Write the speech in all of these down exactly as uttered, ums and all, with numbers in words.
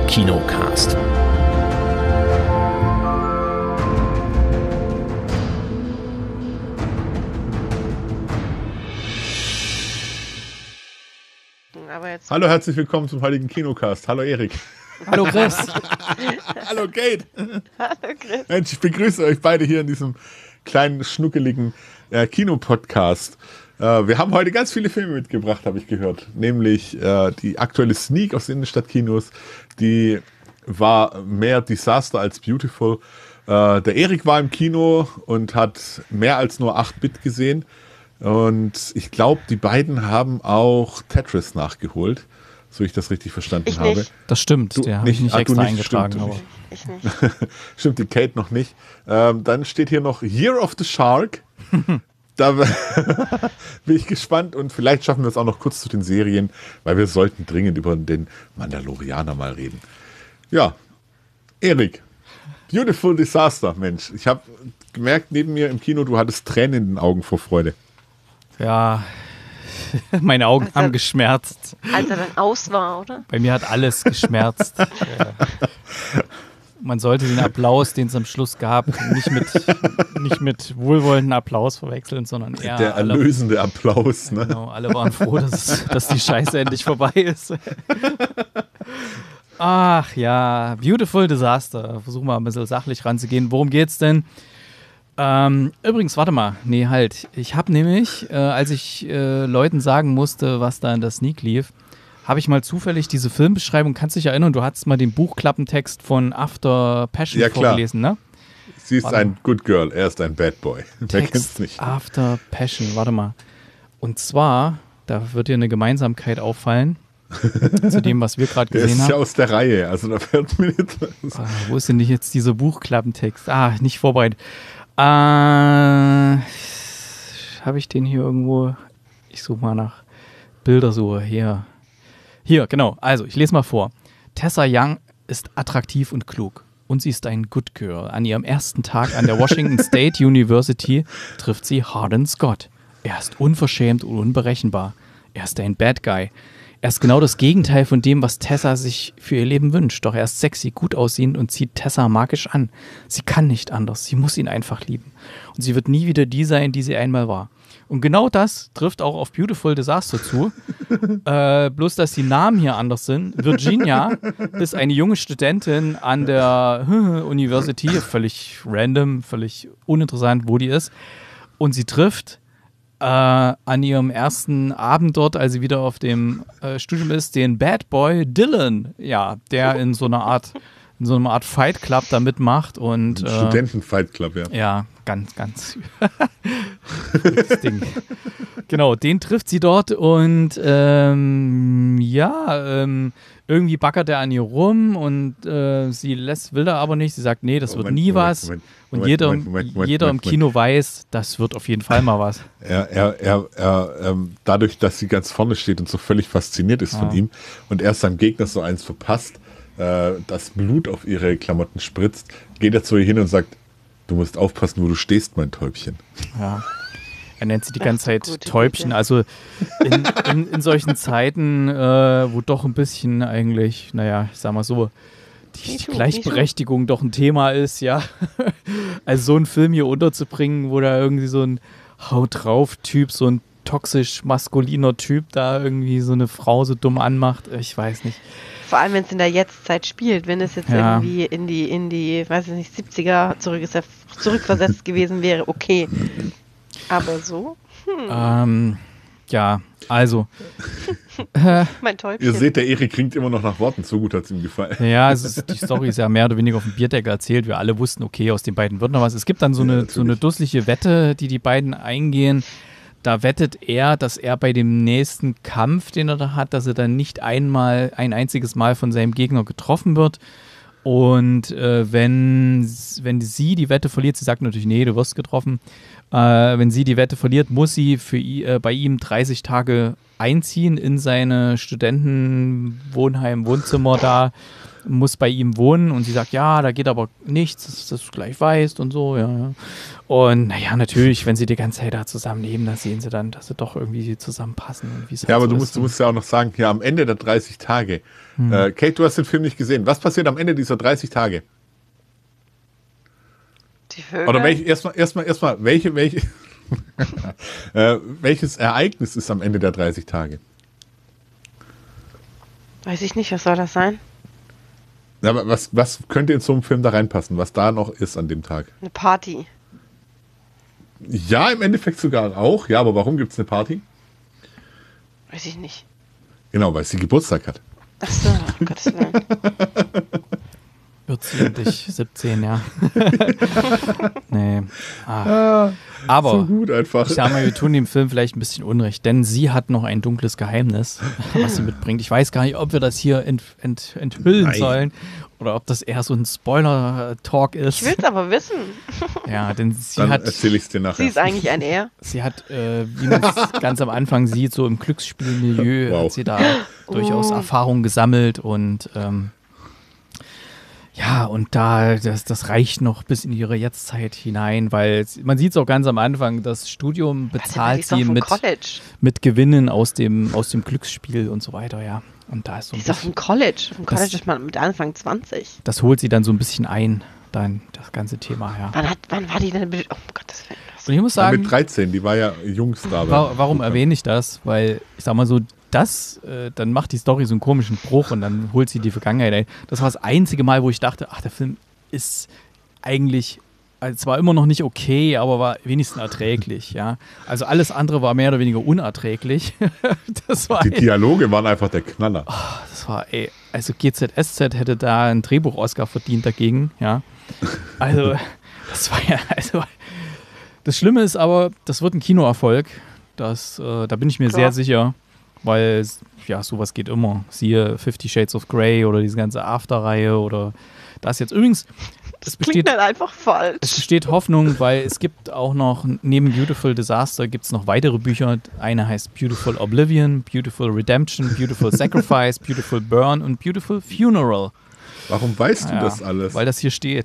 Kinocast. Hallo, herzlich willkommen zum heutigen Kinocast. Hallo Erik. Hallo Chris. Hallo Kate. Hallo Chris. Mensch, ich begrüße euch beide hier in diesem kleinen, schnuckeligen äh, Kinopodcast. Äh, wir haben heute ganz viele Filme mitgebracht, habe ich gehört. Nämlich äh, die aktuelle Sneak aus den Innenstadtkinos. Die war mehr Disaster als Beautiful. Äh, der Erik war im Kino und hat mehr als nur acht Bit gesehen. Und ich glaube, die beiden haben auch Tetris nachgeholt, so ich das richtig verstanden ich habe. Nicht. Das stimmt, du, der habe ich nicht ah, extra nicht, eingetragen. Stimmt, aber. nicht. Ich nicht. Stimmt, die Kate noch nicht. Ähm, dann steht hier noch Year of the Shark. Da bin ich gespannt und vielleicht schaffen wir es auch noch kurz zu den Serien, weil wir sollten dringend über den Mandalorianer mal reden. Ja, Erik, Beautiful Disaster, Mensch. Ich habe gemerkt, neben mir im Kino, du hattest Tränen in den Augen vor Freude. Ja, meine Augen als haben er, geschmerzt. Als er dann aus war, oder? Bei mir hat alles geschmerzt. Ja. Man sollte den Applaus, den es am Schluss gab, nicht mit, nicht mit wohlwollenden Applaus verwechseln, sondern eher der erlösende alle, Applaus. Ne? Genau, alle waren froh, dass, dass die Scheiße endlich vorbei ist. Ach ja, Beautiful Disaster. Versuchen wir ein bisschen sachlich ranzugehen. Worum geht's denn? Ähm, übrigens, warte mal. Nee, halt. Ich habe nämlich, äh, als ich äh, Leuten sagen musste, was da in der Sneak lief, habe ich mal zufällig diese Filmbeschreibung, kannst du dich erinnern, du hattest mal den Buchklappentext von After Passion ja, vorgelesen, ne? Sie ist warte ein mal. Good Girl, er ist ein Bad Boy. Wer kennt's nicht? After Passion, warte mal. Und zwar, da wird dir eine Gemeinsamkeit auffallen zu dem, was wir gerade gesehen haben. Der ist ja aus der Reihe, also da fällt mir jetzt... Ah, wo ist denn nicht jetzt dieser Buchklappentext? Ah, nicht vorbereitet. Äh, habe ich den hier irgendwo? Ich suche mal nach Bildersuche. Hier. Hier, genau. Also, ich lese mal vor. Tessa Young ist attraktiv und klug. Und sie ist ein Good Girl. An ihrem ersten Tag an der Washington State University trifft sie Hardin Scott. Er ist unverschämt und unberechenbar. Er ist ein Bad Guy. Er ist genau das Gegenteil von dem, was Tessa sich für ihr Leben wünscht. Doch er ist sexy, gut aussehend und zieht Tessa magisch an. Sie kann nicht anders. Sie muss ihn einfach lieben. Und sie wird nie wieder die sein, die sie einmal war. Und genau das trifft auch auf Beautiful Disaster zu. äh, bloß, dass die Namen hier anders sind. Virginia ist eine junge Studentin an der University. Völlig random, völlig uninteressant, wo die ist. Und sie trifft Äh, an ihrem ersten Abend dort, als sie wieder auf dem äh, Studium ist, den Bad Boy Dylan, ja, der in so einer Art, in so einer Art Fight Club da mitmacht und äh, Studenten-Fight Club, ja. Ja, ganz, ganz das Ding. Genau, den trifft sie dort und ähm, ja, ähm, irgendwie backert er an ihr rum und äh, sie lässt, will da aber nicht. Sie sagt, nee, das Moment, wird nie Moment, was. Moment, und Moment, jeder, Moment, Moment, Moment, jeder Moment, im Kino weiß, das wird auf jeden Fall mal was. Er, er, er, er ähm, dadurch, dass sie ganz vorne steht und so völlig fasziniert ist Ja. von ihm und er seinem Gegner so eins verpasst, äh, das Blut auf ihre Klamotten spritzt, geht er zu ihr hin und sagt, du musst aufpassen, wo du stehst, mein Täubchen. Ja. Er nennt sie die ganze Ach, Zeit gute Täubchen. Güte. Also in, in, in solchen Zeiten, äh, wo doch ein bisschen eigentlich, naja, ich sag mal so, die, Me die too, Gleichberechtigung doch ein Thema ist, ja. Also so einen Film hier unterzubringen, wo da irgendwie so ein Haut-drauf-Typ, so ein toxisch maskuliner Typ da irgendwie so eine Frau so dumm anmacht, ich weiß nicht. Vor allem, wenn es in der Jetztzeit spielt. Wenn es jetzt Ja. irgendwie in die, in die, weiß ich nicht, siebziger zurück ist, zurückversetzt gewesen wäre, okay. Aber so? Hm. Ähm, ja, also. Äh, Mein Täubchen. Ihr seht, der Erik klingt immer noch nach Worten, so gut hat es ihm gefallen. Ja, es ist, die Story ist ja mehr oder weniger auf dem Bierdeckel erzählt. Wir alle wussten, okay, aus den beiden wird noch was. Es gibt dann so Ja, eine, natürlich. so eine dusselige Wette, die die beiden eingehen. Da wettet er, dass er bei dem nächsten Kampf, den er da hat, dass er dann nicht einmal, ein einziges Mal von seinem Gegner getroffen wird. Und äh, wenn, wenn sie die Wette verliert, sie sagt natürlich, nee, du wirst getroffen. Äh, wenn sie die Wette verliert, muss sie für, i- äh, bei ihm dreißig Tage einziehen in seine Studentenwohnheim, Wohnzimmer da muss bei ihm wohnen und sie sagt, ja, da geht aber nichts, dass du das gleich weißt und so, ja, ja. Und naja, natürlich, wenn sie die ganze Zeit da zusammenleben, dann sehen sie dann, dass sie doch irgendwie zusammenpassen. Und wie's Ja, halt aber so du ist. musst, du musst ja auch noch sagen, ja, am Ende der dreißig Tage. Hm. Äh, Kate, du hast den Film nicht gesehen. Was passiert am Ende dieser dreißig Tage? Die Vögel. Oder welch, erstmal, erstmal, erstmal, welche, welche, äh, welches Ereignis ist am Ende der dreißig Tage? Weiß ich nicht, was soll das sein? Ja, aber was, was könnte in so einem Film da reinpassen, was da noch ist an dem Tag? Eine Party. Ja, im Endeffekt sogar auch. Ja, aber warum gibt es eine Party? Weiß ich nicht. Genau, weil sie Geburtstag hat. Ach so, um Gottes Willen. Wird sie endlich siebzehn, ja. Nee. Ah. Aber So gut einfach. ich sag mal, wir tun dem Film vielleicht ein bisschen Unrecht, denn sie hat noch ein dunkles Geheimnis, was sie mitbringt. Ich weiß gar nicht, ob wir das hier ent, ent, enthüllen Nein. sollen oder ob das eher so ein Spoiler-Talk ist. Ich will es aber wissen. Ja, denn sie Dann hat, erzähle ich es dir Sie nachher. ist eigentlich ein Er. sie hat, äh, wie man es ganz am Anfang sieht, so im Glücksspielmilieu Wow. hat sie da durchaus Oh. Erfahrung gesammelt und ähm, ja, und da, das, das reicht noch bis in ihre Jetztzeit hinein, weil es- man sieht es auch ganz am Anfang, das Studium Die bezahlt ist doch sie vom mit, College. mit Gewinnen aus dem, aus dem Glücksspiel und so weiter, ja. Und da ist so Die ein ist doch bisschen, vom College. Vom Das- College ist man mit Anfang zwanzig. das holt sie dann so ein bisschen ein, dann das ganze Thema, ja. Wann, hat, wann war die denn? be- Oh Gottes Willen. Und ich muss Ja, sagen, mit dreizehn, die war ja Jungstar. wa warum erwähne ich das? Weil, ich sag mal so, das, äh, dann macht die Story so einen komischen Bruch und dann holt sie die Vergangenheit ein. Das war das einzige Mal, wo ich dachte, ach, der Film ist eigentlich, also zwar immer noch nicht okay, aber war wenigstens erträglich, ja. Also alles andere war mehr oder weniger unerträglich. Das war, Die Dialoge waren einfach der Knaller. das war, ey, also G Z S Z hätte da einen Drehbuch-Oscar verdient dagegen, ja. Also, das war ja, also, das Schlimme ist aber, das wird ein Kinoerfolg. Das, äh, da bin ich mir Klar. sehr sicher, weil, ja, sowas geht immer. Siehe Fifty Shades of Grey oder diese ganze After-Reihe oder das jetzt. Übrigens, es Klingt besteht, halt einfach es falsch. besteht Hoffnung, weil es gibt auch noch, neben Beautiful Disaster gibt es noch weitere Bücher. Eine heißt Beautiful Oblivion, Beautiful Redemption, Beautiful Sacrifice, Beautiful Burn und Beautiful Funeral. Warum weißt du Ja, das alles? Weil das hier steht.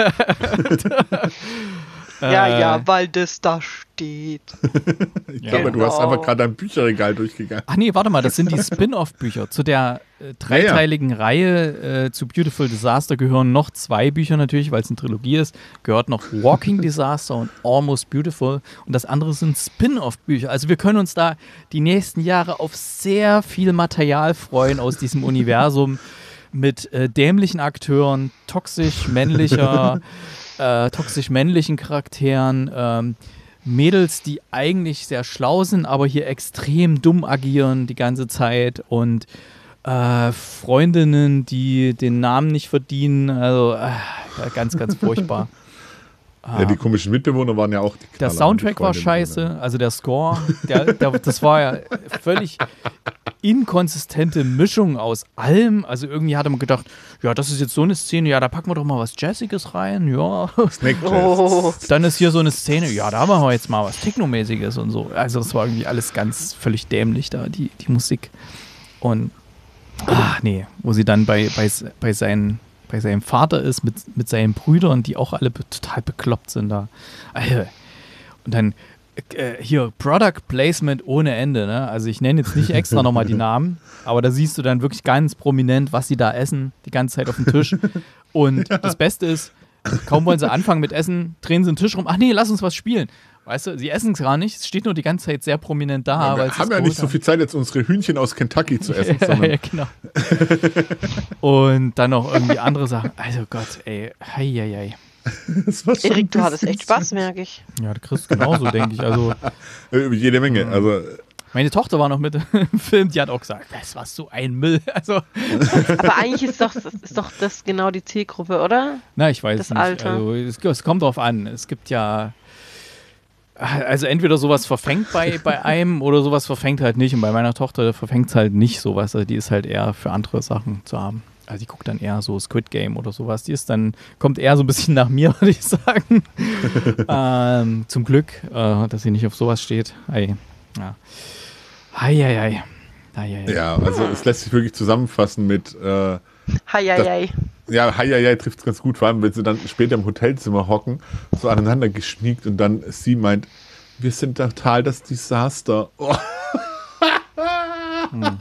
Ja, Äh, ja, weil das da steht. ich ja. glaube, du hast Genau. einfach gerade dein Bücherregal durchgegangen. Ach nee, warte mal, das sind die Spin-off-Bücher. Zu der äh, dreiteiligen Reihe äh, zu Beautiful Disaster gehören noch zwei Bücher natürlich, weil es eine Trilogie ist. Gehört noch Walking Disaster und Almost Beautiful. Und das andere sind Spin-off-Bücher. Also wir können uns da die nächsten Jahre auf sehr viel Material freuen aus diesem Universum mit äh, dämlichen Akteuren, toxisch männlicher, äh, toxisch männlichen Charakteren, ähm, Mädels, die eigentlich sehr schlau sind, aber hier extrem dumm agieren die ganze Zeit und äh, Freundinnen, die den Namen nicht verdienen. Also äh, ganz, ganz furchtbar. Ja, die komischen Mitbewohner waren ja auch die Der Knaller, Soundtrack die war Freundinnen. scheiße, also der Score, der, der, das war ja völlig inkonsistente Mischung aus allem. Also irgendwie hatte man gedacht, ja, das ist jetzt so eine Szene, ja, da packen wir doch mal was Jazziges rein, ja. Snake Jazz. Oh. Dann ist hier so eine Szene, ja, da machen wir jetzt mal was Technomäßiges und so. Also das war irgendwie alles ganz völlig dämlich da, die, die Musik. Und, ah, nee, wo sie dann bei, bei, bei, seinen, bei seinem Vater ist, mit, mit seinen Brüdern, die auch alle be total bekloppt sind da. Alter. Und dann äh, hier Product Placement ohne Ende, ne? Also ich nenne jetzt nicht extra nochmal die Namen, aber da siehst du dann wirklich ganz prominent, was sie da essen, die ganze Zeit auf dem Tisch. Und das Beste ist, kaum wollen sie anfangen mit Essen, drehen sie den Tisch rum, ach nee, lass uns was spielen. Weißt du, sie essen es gar nicht, es steht nur die ganze Zeit sehr prominent da. Ja, weil wir sie haben es ja nicht geholt so viel Zeit, jetzt unsere Hühnchen aus Kentucky zu essen, ja, sondern ja, genau. Und dann noch irgendwie andere Sachen. Also Gott, ey, hei, hei, hei. das war schon Erik, du ein hattest echt bisschen Spaß, merke ich. Ja, du kriegst genauso, denke ich. Also Äh, Jede Menge. Mhm. Also, meine Tochter war noch mit im Film, die hat auch gesagt, das war so ein Müll. Also, Aber eigentlich ist doch, ist doch das genau die Zielgruppe, oder? na, ich weiß Das nicht. Alter. Also, es, es kommt drauf an. Es gibt ja, also entweder sowas verfängt bei, bei einem oder sowas verfängt halt nicht. Und bei meiner Tochter verfängt es halt nicht sowas. Also die ist halt eher für andere Sachen zu haben. Also die guckt dann eher so Squid Game oder sowas. Die ist dann, kommt eher so ein bisschen nach mir, würde ich sagen. ähm, zum Glück, äh, dass sie nicht auf sowas steht. Ei, ja. Ei, ei, ei. Ei, ei, ei. ja, also es lässt sich wirklich zusammenfassen mit, äh, Hei, hei, hei. Ja, hei, hei, hei trifft es ganz gut, vor allem, wenn sie dann später im Hotelzimmer hocken, so aneinander geschmiegt und dann sie meint, wir sind total das Desaster. Oh. Hm.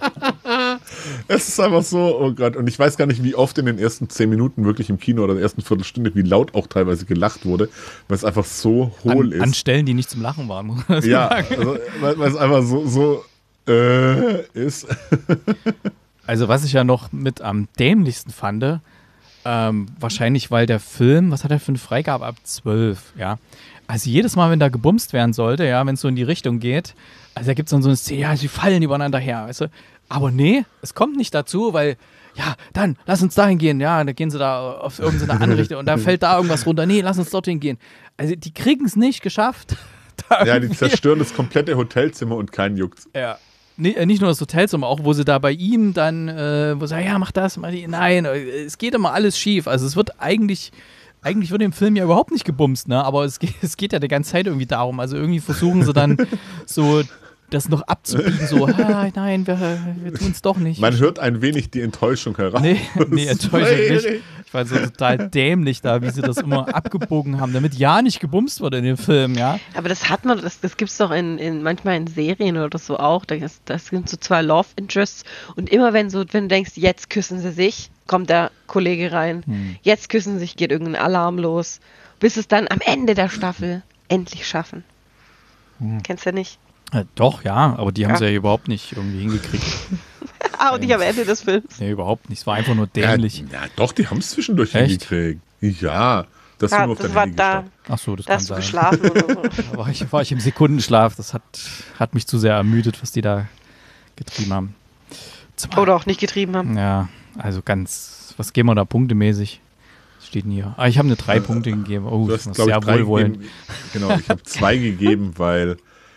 Es ist einfach so, oh Gott, und ich weiß gar nicht, wie oft in den ersten zehn Minuten wirklich im Kino oder der ersten Viertelstunde, wie laut auch teilweise gelacht wurde, weil es einfach so hohl an, ist. An Stellen, die nicht zum Lachen waren, muss man ja, sagen. also, weil, weil es einfach so, so äh, ist. Also was ich ja noch mit am dämlichsten fand, ähm, wahrscheinlich, weil der Film, was hat er für eine Freigabe ab zwölf, ja. Also jedes Mal, wenn da gebumst werden sollte, ja, wenn es so in die Richtung geht, also da gibt es dann so eine Szene, ja, sie fallen übereinander her, weißt du. Aber nee, es kommt nicht dazu, weil, ja, dann, lass uns dahin gehen, ja, dann gehen sie da auf irgendeine Anrichtung und da fällt da irgendwas runter, nee, lass uns dorthin gehen. Also die kriegen es nicht geschafft. Ja, die zerstören das komplette Hotelzimmer und keinen juckt's. Ja. Nee, nicht nur das Hotelzimmer, auch wo sie da bei ihm dann, äh, wo sie sagen, ja, mach das, mach die, nein, es geht immer alles schief. Also es wird eigentlich, eigentlich wird im Film ja überhaupt nicht gebumst, ne? Aber es geht, es geht ja die ganze Zeit irgendwie darum. Also irgendwie versuchen sie dann so das noch abzubiegen, so, ah, nein, wir, wir tun es doch nicht. Man hört ein wenig die Enttäuschung heraus. Nee, nee Enttäuschung nicht. Ich fand es so total dämlich da, wie sie das immer abgebogen haben, damit ja nicht gebumst wird in dem Film, ja. Aber das hat man, das, das gibt es doch in, in, manchmal in Serien oder so auch. Das, das sind so zwei Love Interests und immer wenn so, wenn du denkst, jetzt küssen sie sich, kommt der Kollege rein, hm. jetzt küssen sie sich, geht irgendein Alarm los, bis es dann am Ende der Staffel endlich schaffen. Hm. Kennst du nicht? Ja, doch, ja, aber die haben es ja. ja überhaupt nicht irgendwie hingekriegt. Ah, und nicht am Ende des Films. Nee, überhaupt nicht. Es war einfach nur dämlich. Ja, ja doch, die haben es zwischendurch Echt? hingekriegt. Ja, das, ja, nur auf das der war Handy da. Ach so, das da kann hast du sein. geschlafen oder so. Da war ich, war ich im Sekundenschlaf. Das hat, hat mich zu sehr ermüdet, was die da getrieben haben. Zwei. Oder auch nicht getrieben haben. Ja, also ganz, was geben wir da punktemäßig? Was steht denn hier? Ah, ich habe eine drei äh, Punkte gegeben. Oh, du hast, das ist sehr wohlwollend. Genau, ich habe zwei gegeben, weil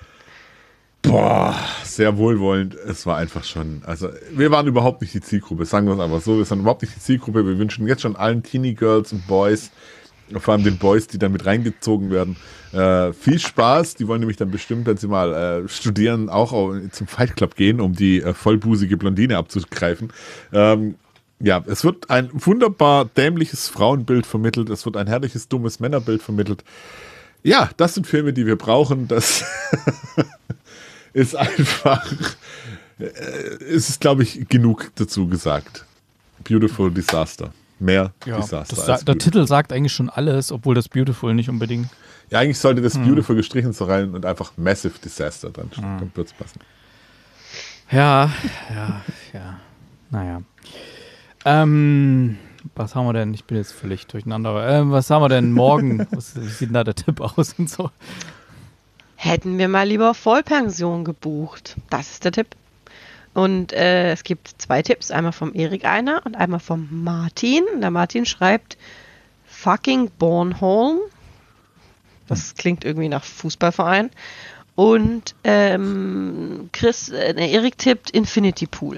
boah, sehr wohlwollend. Es war einfach schon, also wir waren überhaupt nicht die Zielgruppe, sagen wir es einfach so, wir sind überhaupt nicht die Zielgruppe. Wir wünschen jetzt schon allen Teenie Girls und Boys, vor allem den Boys, die dann mit reingezogen werden, äh, viel Spaß. Die wollen nämlich dann bestimmt, wenn sie mal äh, studieren, auch zum Fight Club gehen, um die äh, vollbusige Blondine abzugreifen. Ähm, ja, es wird ein wunderbar dämliches Frauenbild vermittelt, es wird ein herrliches, dummes Männerbild vermittelt. Ja, das sind Filme, die wir brauchen. Das ist einfach, äh, es ist, glaube ich, genug dazu gesagt. Beautiful Disaster. Mehr ja, Disaster. Das, als der Titel sagt eigentlich schon alles, obwohl das Beautiful nicht unbedingt. Ja, eigentlich sollte das hm. Beautiful gestrichen sein und einfach Massive Disaster dran stehen. Hm. Dann wird es passen. Ja, ja, ja. Naja. Ähm, was haben wir denn? Ich bin jetzt völlig durcheinander. Ähm, was haben wir denn morgen? Was, wie sieht denn da der Tipp aus und so? Hätten wir mal lieber Vollpension gebucht. Das ist der Tipp. Und äh, es gibt zwei Tipps. Einmal vom Erik einer und einmal vom Martin. Der Martin schreibt fucking Bornholm. Das klingt irgendwie nach Fußballverein. Und ähm, Chris, äh, Erik tippt Infinity Pool.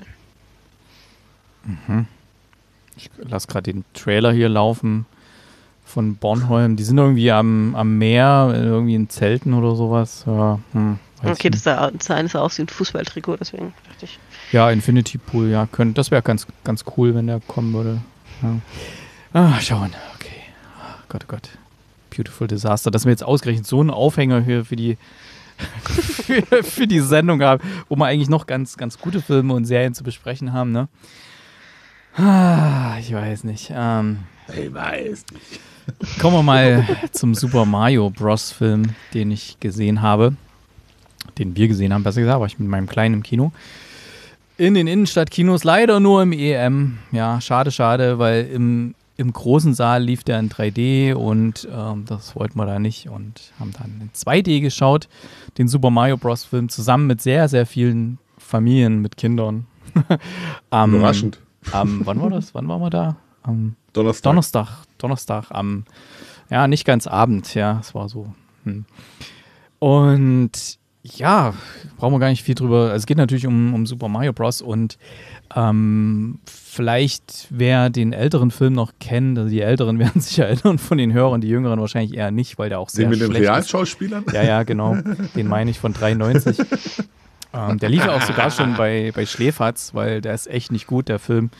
Mhm. Ich lasse gerade den Trailer hier laufen von Bornholm. Die sind irgendwie am, am Meer, irgendwie in Zelten oder sowas. Ja, hm, okay, das sah, das sah eines aus wie ein Fußballtrikot, deswegen dachte ich. Ja, Infinity Pool, ja, könnt, das wäre ganz, ganz cool, wenn der kommen würde. Ja. Ah, schauen, okay. Oh Gott, oh Gott. Beautiful Disaster. Dass wir jetzt ausgerechnet so einen Aufhänger hier für die, für, für die Sendung haben, wo wir eigentlich noch ganz, ganz gute Filme und Serien zu besprechen haben, ne? Ah, ich weiß nicht. Ähm, ich weiß nicht. Kommen wir mal zum Super Mario Bros. Film, den ich gesehen habe. Den wir gesehen haben, besser gesagt, war ich mit meinem Kleinen im Kino. In den Innenstadtkinos, leider nur im E M. Ja, schade, schade, weil im, im großen Saal lief der in drei D und ähm, das wollten wir da nicht und haben dann in zwei D geschaut, den Super Mario Bros. Film, zusammen mit sehr, sehr vielen Familien mit Kindern. um, Überraschend. Um, wann war das? Wann waren wir da? Am Donnerstag. Donnerstag. Donnerstag am, ja, nicht ganz Abend, ja, es war so. Hm. Und ja, brauchen wir gar nicht viel drüber. Also es geht natürlich um, um Super Mario Bros. Und ähm, vielleicht, wer den älteren Film noch kennt, also die Älteren werden sich erinnern von den Hörern, die Jüngeren wahrscheinlich eher nicht, weil der auch sehr den mit schlecht den Realschauspielern? ist. Ja, ja, genau. Den meine ich von dreiundneunzig. ähm, der lief ja auch sogar schon bei, bei Schläferz, weil der ist echt nicht gut, der Film.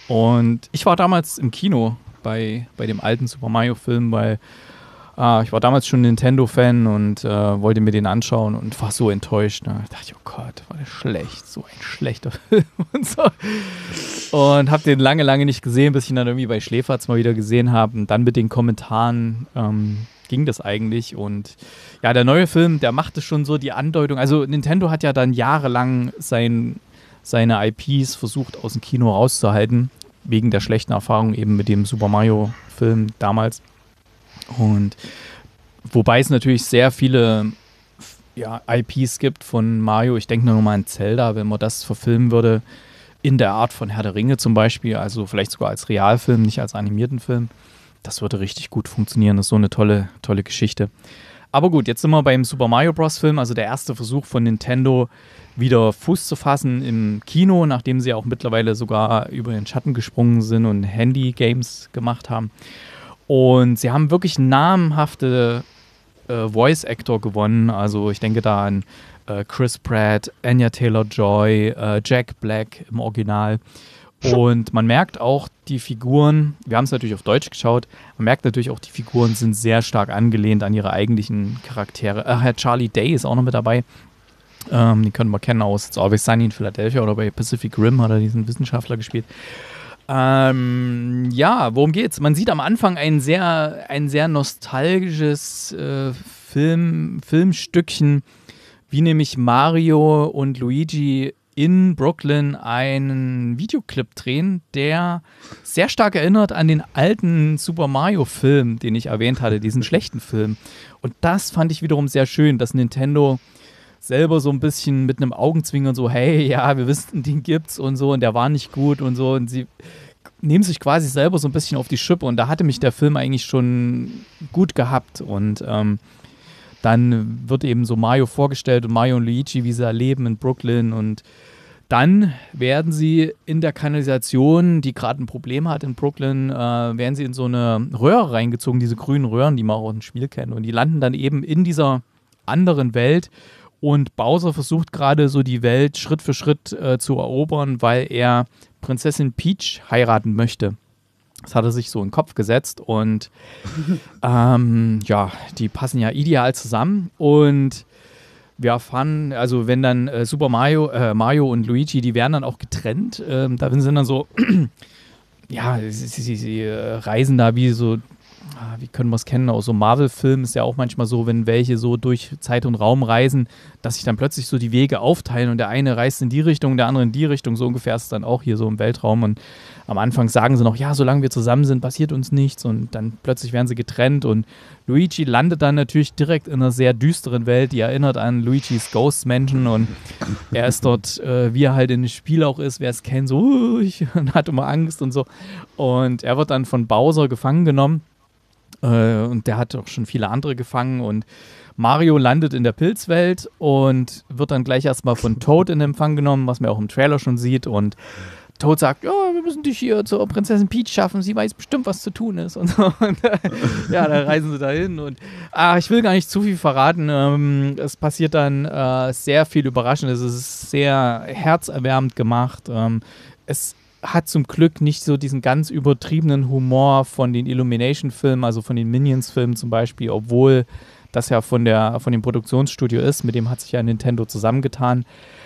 Und ich war damals im Kino bei, bei dem alten Super Mario-Film, weil äh, ich war damals schon Nintendo-Fan und äh, wollte mir den anschauen und war so enttäuscht. Ne? Da dachte ich, oh Gott, war der schlecht, so ein schlechter Film und so. Und habe den lange, lange nicht gesehen, bis ich ihn dann irgendwie bei Schläferz mal wieder gesehen habe. Und dann mit den Kommentaren ähm, ging das eigentlich. Und ja, der neue Film, der machte schon so die Andeutung. Also Nintendo hat ja dann jahrelang sein, seine I Ps versucht, aus dem Kino rauszuhalten, wegen der schlechten Erfahrung eben mit dem Super Mario-Film damals. Und wobei es natürlich sehr viele ja, I Ps gibt von Mario. Ich denke nur mal an Zelda, wenn man das verfilmen würde, in der Art von Herr der Ringe zum Beispiel, also vielleicht sogar als Realfilm, nicht als animierten Film. Das würde richtig gut funktionieren. Das ist so eine tolle, tolle Geschichte. Aber gut, jetzt sind wir beim Super Mario Bros. Film, also der erste Versuch von Nintendo, wieder Fuß zu fassen im Kino, nachdem sie auch mittlerweile sogar über den Schatten gesprungen sind und Handy-Games gemacht haben. Und sie haben wirklich namhafte äh, Voice-Actor gewonnen. Also ich denke da an äh, Chris Pratt, Anya Taylor-Joy, äh, Jack Black im Original. Und man merkt auch, die Figuren, wir haben es natürlich auf Deutsch geschaut, man merkt natürlich auch, die Figuren sind sehr stark angelehnt an ihre eigentlichen Charaktere. Äh, Herr Charlie Day ist auch noch mit dabei. Ähm, den können wir kennen aus It's Always Sunny in Philadelphia oder bei Pacific Rim hat er diesen Wissenschaftler gespielt. Ähm, ja, worum geht's? Man sieht am Anfang ein sehr, ein sehr nostalgisches äh, Film, Filmstückchen, wie nämlich Mario und Luigi in Brooklyn einen Videoclip drehen, der sehr stark erinnert an den alten Super Mario-Film, den ich erwähnt hatte, diesen schlechten Film. Und das fand ich wiederum sehr schön, dass Nintendo selber so ein bisschen mit einem Augenzwinkern so, hey, ja, wir wissen, den gibt's und so und der war nicht gut und so und sie nehmen sich quasi selber so ein bisschen auf die Schippe und da hatte mich der Film eigentlich schon gut gehabt und ähm, dann wird eben so Mario vorgestellt und Mario und Luigi, wie sie da leben in Brooklyn und dann werden sie in der Kanalisation, die gerade ein Problem hat in Brooklyn, äh, werden sie in so eine Röhre reingezogen, diese grünen Röhren, die man auch im Spiel kennt und die landen dann eben in dieser anderen Welt. Und Bowser versucht gerade so die Welt Schritt für Schritt äh, zu erobern, weil er Prinzessin Peach heiraten möchte. Das hat er sich so in den Kopf gesetzt und ähm, ja, die passen ja ideal zusammen und wir erfahren, also wenn dann äh, Super Mario, äh, Mario und Luigi, die werden dann auch getrennt, ähm, da sind dann so, ja, sie, sie, sie reisen da wie so, wie können wir es kennen, aus so Marvel-Filmen ist ja auch manchmal so, wenn welche so durch Zeit und Raum reisen, dass sich dann plötzlich so die Wege aufteilen und der eine reist in die Richtung, der andere in die Richtung, so ungefähr ist es dann auch hier so im Weltraum und am Anfang sagen sie noch, ja, solange wir zusammen sind, passiert uns nichts und dann plötzlich werden sie getrennt und Luigi landet dann natürlich direkt in einer sehr düsteren Welt, die erinnert an Luigis Ghost-Menschen und er ist dort, äh, wie er halt in dem Spiel auch ist, wer es kennt, so ruhig und hat immer Angst und so und er wird dann von Bowser gefangen genommen. Und der hat auch schon viele andere gefangen und Mario landet in der Pilzwelt und wird dann gleich erstmal von Toad in Empfang genommen, was man auch im Trailer schon sieht und Toad sagt, ja, wir müssen dich hier zur Prinzessin Peach schaffen, sie weiß bestimmt, was zu tun ist und so. Und, ja, da reisen sie dahin und ah, ich will gar nicht zu viel verraten, ähm, es passiert dann äh, sehr viel Überraschendes, es ist sehr herzerwärmend gemacht, ähm, es hat zum Glück nicht so diesen ganz übertriebenen Humor von den Illumination-Filmen, also von den Minions-Filmen zum Beispiel, obwohl das ja von, der, von dem Produktionsstudio ist, mit dem hat sich ja Nintendo zusammengetan.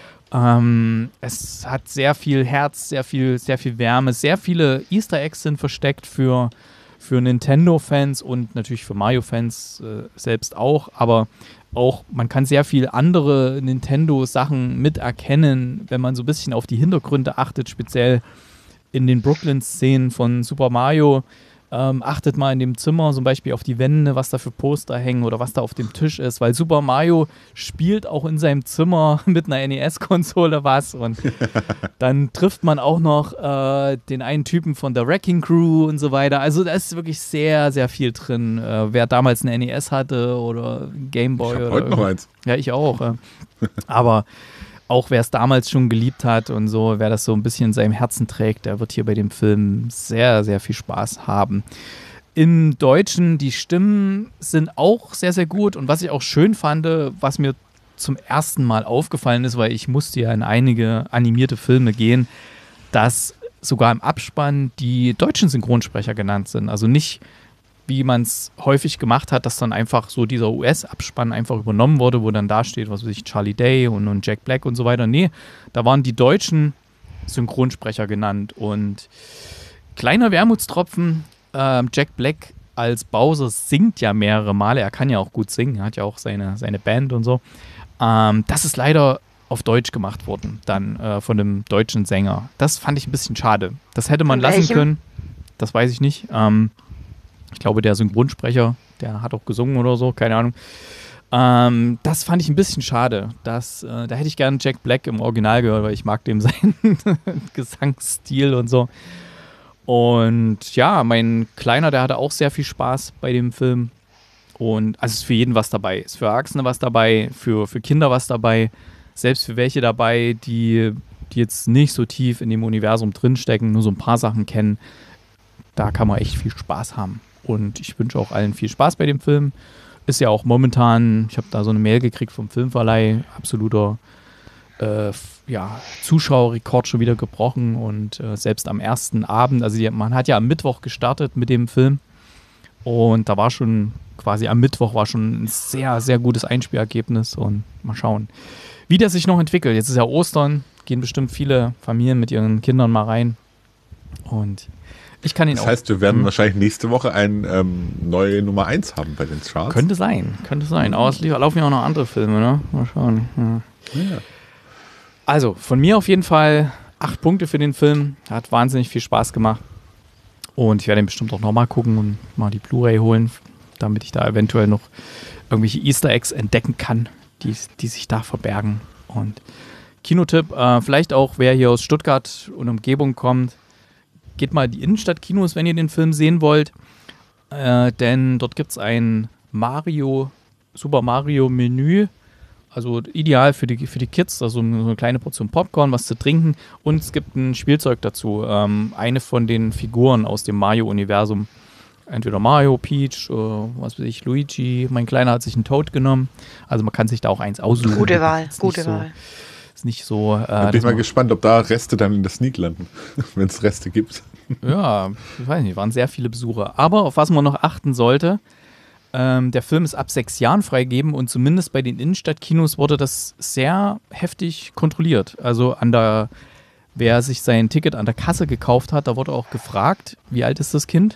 Ähm, es hat sehr viel Herz, sehr viel, sehr viel Wärme, sehr viele Easter Eggs sind versteckt für, für Nintendo-Fans und natürlich für Mario-Fans äh, selbst auch, aber auch, man kann sehr viel andere Nintendo-Sachen miterkennen, wenn man so ein bisschen auf die Hintergründe achtet, speziell in den Brooklyn-Szenen von Super Mario. Ähm, achtet mal in dem Zimmer zum Beispiel auf die Wände, was da für Poster hängen oder was da auf dem Tisch ist, weil Super Mario spielt auch in seinem Zimmer mit einer N E S-Konsole was und dann trifft man auch noch äh, den einen Typen von der Wrecking Crew und so weiter. Also da ist wirklich sehr, sehr viel drin. Äh, wer damals eine N E S hatte oder Game Boy. Ich hab oder heute noch eins. Ja, ich auch. Äh. Aber auch wer es damals schon geliebt hat und so, wer das so ein bisschen in seinem Herzen trägt, der wird hier bei dem Film sehr, sehr viel Spaß haben. Im Deutschen, die Stimmen sind auch sehr, sehr gut und was ich auch schön fand, was mir zum ersten Mal aufgefallen ist, weil ich musste ja in einige animierte Filme gehen, dass sogar im Abspann die deutschen Synchronsprecher genannt sind. Also nicht, wie man es häufig gemacht hat, dass dann einfach so dieser U S-Abspann einfach übernommen wurde, wo dann da steht, was weiß ich, Charlie Day und, und Jack Black und so weiter. Nee, da waren die deutschen Synchronsprecher genannt. Und kleiner Wermutstropfen, äh, Jack Black als Bowser singt ja mehrere Male. Er kann ja auch gut singen, er hat ja auch seine, seine Band und so. Ähm, das ist leider auf Deutsch gemacht worden, dann äh, von einem deutschen Sänger. Das fand ich ein bisschen schade. Das hätte man lassen können. Das weiß ich nicht. Ähm, ich glaube, der Synchronsprecher, der hat auch gesungen oder so, keine Ahnung. Ähm, das fand ich ein bisschen schade. Das, äh, da hätte ich gerne Jack Black im Original gehört, weil ich mag dem seinen Gesangsstil und so. Und ja, mein Kleiner, der hatte auch sehr viel Spaß bei dem Film. Und also ist für jeden was dabei. Ist für Erwachsene was dabei, für, für Kinder was dabei. Selbst für welche dabei, die, die jetzt nicht so tief in dem Universum drinstecken, nur so ein paar Sachen kennen. Da kann man echt viel Spaß haben. Und ich wünsche auch allen viel Spaß bei dem Film. Ist ja auch momentan, ich habe da so eine Mail gekriegt vom Filmverleih, absoluter äh, ja, Zuschauerrekord schon wieder gebrochen. Und äh, selbst am ersten Abend, also die, man hat ja am Mittwoch gestartet mit dem Film. Und da war schon, quasi am Mittwoch war schon ein sehr, sehr gutes Einspielergebnis. Und mal schauen, wie der sich noch entwickelt. Jetzt ist ja Ostern, gehen bestimmt viele Familien mit ihren Kindern mal rein. Und ich kann ihn das auch. Das heißt, wir werden hm. wahrscheinlich nächste Woche eine ähm, neue Nummer eins haben bei den Charts. Könnte sein, könnte sein. Aber es laufen ja auch noch andere Filme, ne? Mal schauen. Ja. Ja. Also, von mir auf jeden Fall acht Punkte für den Film. Hat wahnsinnig viel Spaß gemacht. Und ich werde ihn bestimmt auch nochmal gucken und mal die Blu-ray holen, damit ich da eventuell noch irgendwelche Easter Eggs entdecken kann, die, die sich da verbergen. Und Kinotipp, äh, vielleicht auch, wer hier aus Stuttgart und Umgebung kommt, geht mal in die Innenstadtkinos, wenn ihr den Film sehen wollt. Äh, denn dort gibt es ein Mario, Super Mario Menü. Also ideal für die, für die Kids, also so eine kleine Portion Popcorn, was zu trinken. Und es gibt ein Spielzeug dazu. Ähm, eine von den Figuren aus dem Mario-Universum. Entweder Mario, Peach, äh, was weiß ich, Luigi. Mein Kleiner hat sich einen Toad genommen. Also man kann sich da auch eins aussuchen. Gute Wahl, gute so, Wahl. Ist nicht so. Äh, da bin ich mal gespannt, ob da Reste dann in der Sneak landen, wenn es Reste gibt. Ja, ich weiß nicht, waren sehr viele Besucher. Aber auf was man noch achten sollte, ähm, der Film ist ab sechs Jahren freigegeben und zumindest bei den Innenstadtkinos wurde das sehr heftig kontrolliert. Also an der, wer sich sein Ticket an der Kasse gekauft hat, da wurde auch gefragt, wie alt ist das Kind?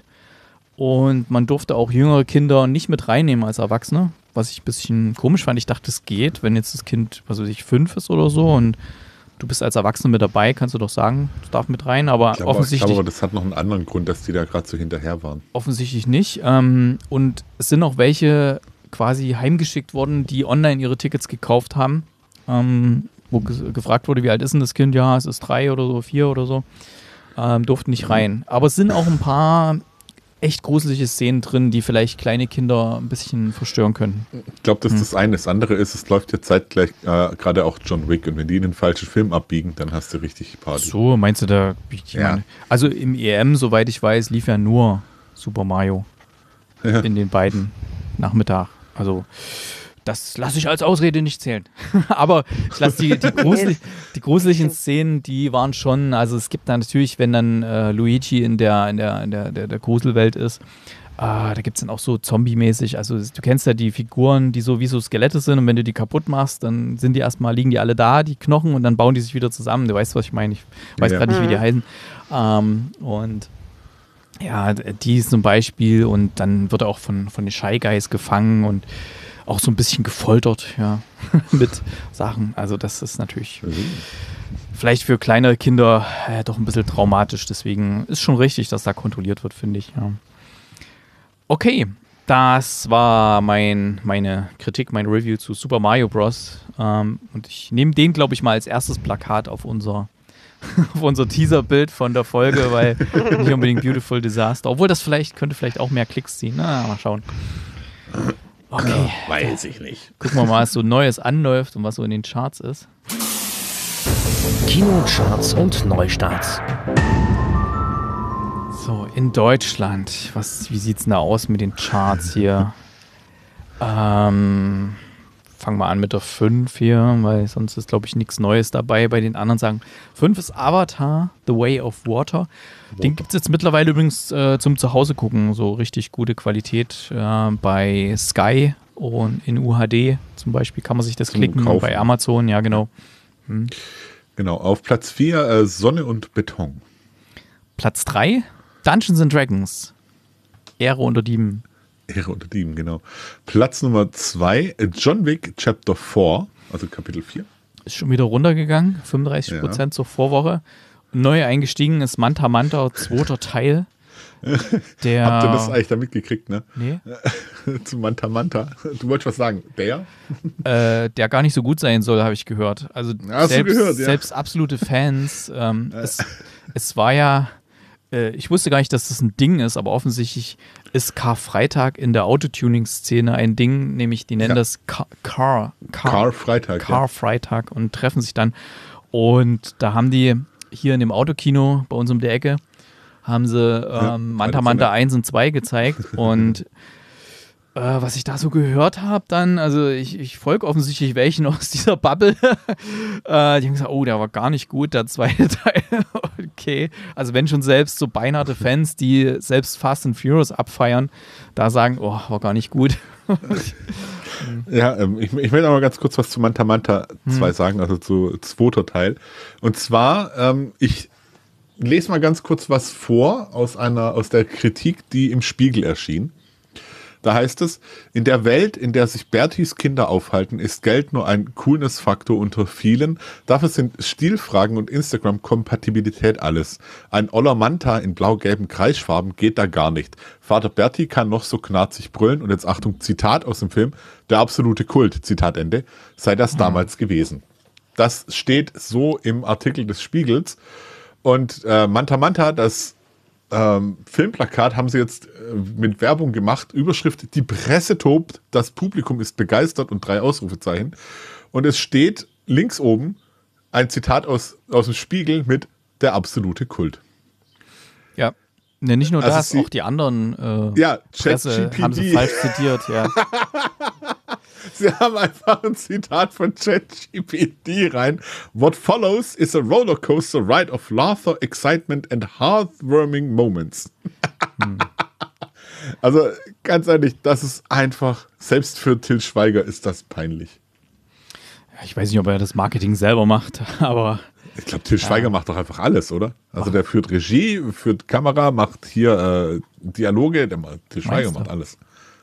Und man durfte auch jüngere Kinder nicht mit reinnehmen als Erwachsene, was ich ein bisschen komisch fand. Ich dachte, es geht, wenn jetzt das Kind, was weiß ich, fünf ist oder so und du bist als Erwachsener mit dabei, kannst du doch sagen, du darfst mit rein, aber ich glaube, offensichtlich... Ich glaube, aber das hat noch einen anderen Grund, dass die da gerade so hinterher waren. Offensichtlich nicht. Ähm, und es sind auch welche quasi heimgeschickt worden, die online ihre Tickets gekauft haben, ähm, wo ge- gefragt wurde, wie alt ist denn das Kind? Ja, es ist drei oder so, vier oder so. Ähm, durften nicht rein. Aber es sind auch ein paar echt gruselige Szenen drin, die vielleicht kleine Kinder ein bisschen verstören können. Ich glaube, das ist Hm. das eine. Das andere ist, es läuft ja zeitgleich äh, gerade auch John Wick und wenn die in den falschen Film abbiegen, dann hast du richtig Party. So, meinst du da? Ich Ja. meine, also im E M, soweit ich weiß, lief ja nur Super Mario Ja. in den beiden Nachmittag. Also das lasse ich als Ausrede nicht zählen. Aber ich lasse die, die, gruselig, die gruseligen Szenen, die waren schon, also es gibt da natürlich, wenn dann äh, Luigi in der, in der, in der, der, der Gruselwelt ist, äh, da gibt es dann auch so Zombie-mäßig, also du kennst ja die Figuren, die so wie so Skelette sind und wenn du die kaputt machst, dann sind die erstmal, liegen die alle da, die Knochen und dann bauen die sich wieder zusammen. Du weißt, was ich meine, ich weiß Ja. gerade nicht, wie die heißen. Ähm, und ja, die zum Beispiel und dann wird er auch von, von den Shy Guys gefangen und auch so ein bisschen gefoltert, ja, mit Sachen. Also das ist natürlich vielleicht für kleinere Kinder äh, doch ein bisschen traumatisch. Deswegen ist schon richtig, dass da kontrolliert wird, finde ich. Ja. Okay, das war mein, meine Kritik, mein Review zu Super Mario Bros. Ähm, und ich nehme den, glaube ich, mal als erstes Plakat auf unser, auf unser Teaserbild von der Folge, weil nicht unbedingt Beautiful Disaster. Obwohl das vielleicht, könnte vielleicht auch mehr Klicks ziehen. Na, mal schauen. Okay. Weiß ich nicht. Gucken wir mal, was so Neues anläuft und was so in den Charts ist. Kinocharts und Neustarts. So, in Deutschland. Was, wie sieht es denn da aus mit den Charts hier? Ähm, fangen wir an mit der fünf hier, weil sonst ist, glaube ich, nichts Neues dabei bei den anderen Sachen. fünf ist Avatar, The Way of Water. Den gibt es jetzt mittlerweile übrigens äh, zum Zuhause gucken, so richtig gute Qualität äh, bei Sky und in U H D zum Beispiel kann man sich das Zum klicken, Kaufen. bei Amazon, ja genau. Hm. Genau, auf Platz vier äh, Sonne und Beton. Platz drei, Dungeons and Dragons, Ehre unter Dieben. Ehre unter Dieben, genau. Platz Nummer zwei, John Wick Chapter vier, also Kapitel vier. Ist schon wieder runtergegangen, fünfunddreißig Prozent zur Vorwoche. Neu eingestiegen ist Manta Manta, zweiter Teil. Der, Habt ihr das eigentlich da mitgekriegt, ne? Nee. Zu Manta Manta. Du wolltest was sagen. Der? Äh, der gar nicht so gut sein soll, habe ich gehört. Also Hast selbst, du gehört, ja. selbst absolute Fans. Ähm, es, es war ja, äh, ich wusste gar nicht, dass das ein Ding ist, aber offensichtlich ist Karfreitag in der Autotuning-Szene ein Ding, nämlich die nennen Ja. das Car, Car, Car, Karfreitag. Karfreitag und treffen sich dann. Und da haben die hier in dem Autokino bei uns um die Ecke haben sie ähm, Ja, Manta Manta eins und zwei gezeigt und äh, was ich da so gehört habe dann, also ich, ich folge offensichtlich welchen aus dieser Bubble, äh, die haben gesagt, oh, der war gar nicht gut, der zweite Teil, okay, also wenn schon selbst so beinharte Fans, die selbst Fast and Furious abfeiern, da sagen, oh, war gar nicht gut. Ja, ähm, ich, ich will aber ganz kurz was zu Manta Manta zwei Hm. sagen, also zu zweiter Teil. Und zwar, ähm, ich lese mal ganz kurz was vor aus einer, aus der Kritik, die im Spiegel erschien. Da heißt es, in der Welt, in der sich Bertis Kinder aufhalten, ist Geld nur ein Coolness-Faktor unter vielen. Dafür sind Stilfragen und Instagram-Kompatibilität alles. Ein Oller Manta in blau-gelben Kreisfarben geht da gar nicht. Vater Berti kann noch so knarzig brüllen und jetzt Achtung, Zitat aus dem Film, der absolute Kult, Zitat Ende, sei das damals gewesen. Das steht so im Artikel des Spiegels. Und äh, Manta Manta, das ähm, Filmplakat haben sie jetzt äh, mit Werbung gemacht. Überschrift, die Presse tobt, das Publikum ist begeistert und drei Ausrufezeichen. Und es steht links oben ein Zitat aus, aus dem Spiegel mit der absolute Kult. Ja, ne, nicht nur Also das, sie- auch die anderen äh, Ja, Presse ChatGPT. haben sie falsch zitiert, ja. Sie haben einfach ein Zitat von ChatGPT rein. What follows is a rollercoaster ride of laughter, excitement and heartwarming moments. Hm. Also ganz ehrlich, das ist einfach, selbst für Til Schweiger ist das peinlich. Ich weiß nicht, ob er das Marketing selber macht, aber Ich glaube, Til Schweiger macht doch einfach alles, oder? Also der führt Regie, führt Kamera, macht hier äh, Dialoge, der macht, Til Schweiger Meinst du? macht alles.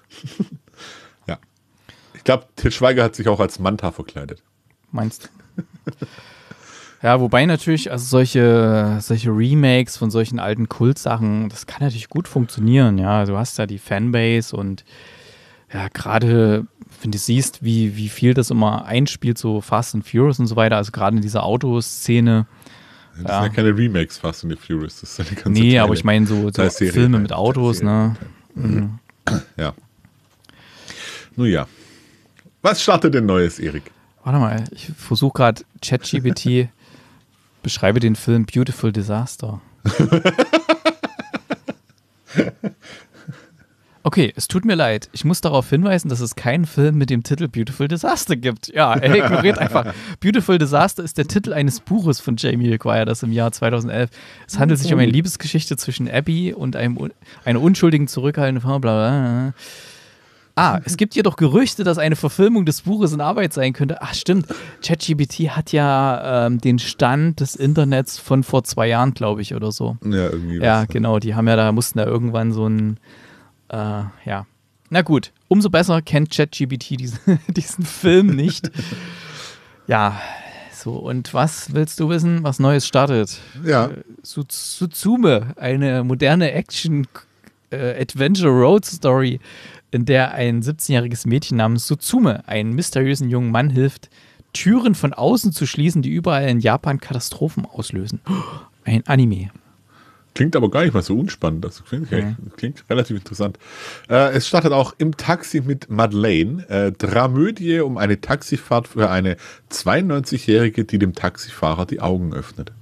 Ja. Ich glaube, Til Schweiger hat sich auch als Manta verkleidet. meinst du? Ja, wobei natürlich, also solche, solche Remakes von solchen alten Kultsachen, das kann natürlich gut funktionieren, ja. Du hast ja die Fanbase und ja, gerade, wenn du siehst, wie, wie viel das immer einspielt, so Fast and Furious und so weiter, also gerade in dieser Autoszene. Das Ja. sind ja keine Remakes, Fast and the Furious. Das ist eine ganze Nee, Teile. aber ich meine so, so Das heißt Serie, Filme nein, mit Autos, Serie. ne? Mhm. Ja. Nun ja. Was startet denn Neues, Erik? Warte mal, ich versuche gerade ChatGPT, beschreibe den Film Beautiful Disaster. Okay, es tut mir leid. Ich muss darauf hinweisen, dass es keinen Film mit dem Titel Beautiful Disaster gibt. Ja, er ignoriert einfach. Beautiful Disaster ist der Titel eines Buches von Jamie Maguire, das im Jahr zweitausendelf. Es handelt sich um eine Liebesgeschichte zwischen Abby und einem un einer unschuldigen, zurückhaltenden Frau. Bla bla. Ah, es gibt jedoch Gerüchte, dass eine Verfilmung des Buches in Arbeit sein könnte. Ach, stimmt. ChatGPT hat ja ähm, den Stand des Internets von vor zwei Jahren, glaube ich, oder so. Ja, irgendwie. Ja, was. genau. Die haben ja da, mussten da irgendwann so ein, äh, ja. Na gut, umso besser kennt ChatGPT diesen, diesen Film nicht. Ja, so, und was willst du wissen, was Neues startet? Ja. Äh, Su- Suzume, eine moderne Action äh, Adventure Road Story, in der ein siebzehnjähriges Mädchen namens Suzume einen mysteriösen jungen Mann hilft, Türen von außen zu schließen, die überall in Japan Katastrophen auslösen. Ein Anime. Klingt aber gar nicht mal so unspannend. Das klingt, Ja. klingt relativ interessant. Äh, es startet auch im Taxi mit Madeleine. Äh, Dramödie um eine Taxifahrt für eine zweiundneunzigjährige, die dem Taxifahrer die Augen öffnet.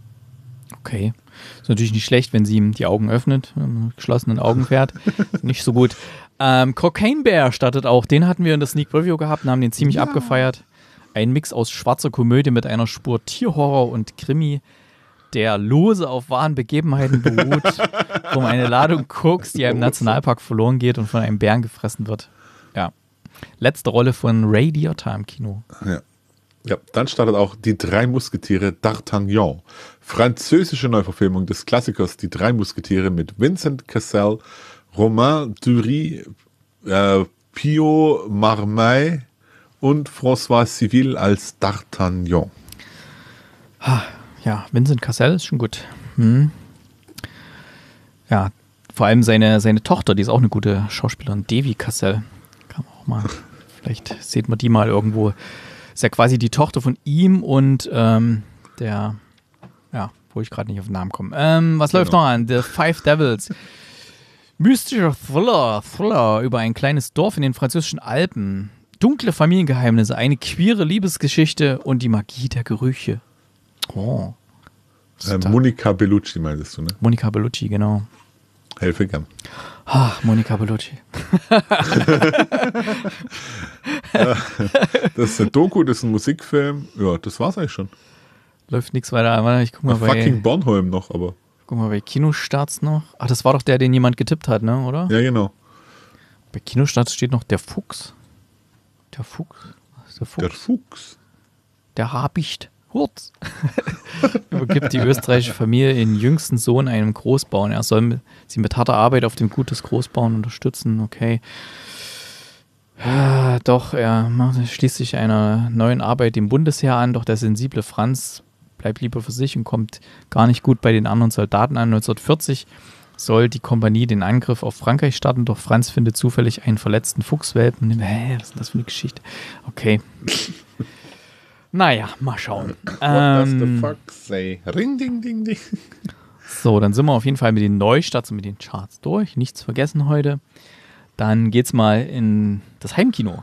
Okay. Ist natürlich nicht schlecht, wenn sie ihm die Augen öffnet, mit geschlossenen Augen fährt. Nicht so gut. Ähm, Cocaine Bear startet auch. Den hatten wir in der Sneak Preview gehabt und haben den ziemlich Ja. abgefeiert. Ein Mix aus schwarzer Komödie mit einer Spur Tierhorror und Krimi, der lose auf wahren Begebenheiten beruht, um eine Ladung Koks, die im Nationalpark verloren geht und von einem Bären gefressen wird. Ja. Letzte Rolle von Ray Liotta im Kino. Ja. Ja, dann startet auch Die drei Musketiere d'Artagnan. Französische Neuverfilmung des Klassikers Die drei Musketiere mit Vincent Cassel, Romain Dury, äh, Pio Marmaille und François Civil als D'Artagnan. Ja, Vincent Cassel ist schon gut. Hm. Ja, vor allem seine, seine Tochter, die ist auch eine gute Schauspielerin, Devi Cassel. Kann man auch mal, vielleicht sieht man die mal irgendwo. Ist ja quasi die Tochter von ihm und ähm, der, ja, wo ich gerade nicht auf den Namen komme. Ähm, was Genau. läuft noch an? The Five Devils. Mystischer Thriller, Thriller über ein kleines Dorf in den französischen Alpen. Dunkle Familiengeheimnisse, eine queere Liebesgeschichte und die Magie der Gerüche. Oh. Äh, Monica Bellucci meintest du, ne? Monica Bellucci, genau. Helfe gern. Ach, Monica Bellucci. Das ist eine Doku, das ist ein Musikfilm. Ja, das war's eigentlich schon. Läuft nichts weiter. Warte, ich guck mal, Fucking bei, Bornholm noch, aber. guck mal bei Kinostarts noch. Ach, das war doch der, den jemand getippt hat, ne, oder? Ja, genau. Bei Kinostarts steht noch der Fuchs. Der Fuchs? Was ist der Fuchs? Der Fuchs. Der Habicht. Hurz. Übergibt die österreichische Familie ihren jüngsten Sohn einem Großbauern. Er soll mit, sie mit harter Arbeit auf dem Gut des Großbauern unterstützen. Okay. Ja, doch, er macht, schließt sich einer neuen Arbeit dem Bundesheer an, doch der sensible Franz bleibt lieber für sich und kommt gar nicht gut bei den anderen Soldaten an. neunzehnhundertvierzig soll die Kompanie den Angriff auf Frankreich starten, doch Franz findet zufällig einen verletzten Fuchswelpen. Hä, was ist denn das für eine Geschichte? Okay. Naja, mal schauen. What does the Ähm, fuck say? Ring, ding, ding, ding. so, dann sind wir auf jeden Fall mit den Neustarts und mit den Charts durch. Nichts vergessen heute. Dann geht's mal in das Heimkino.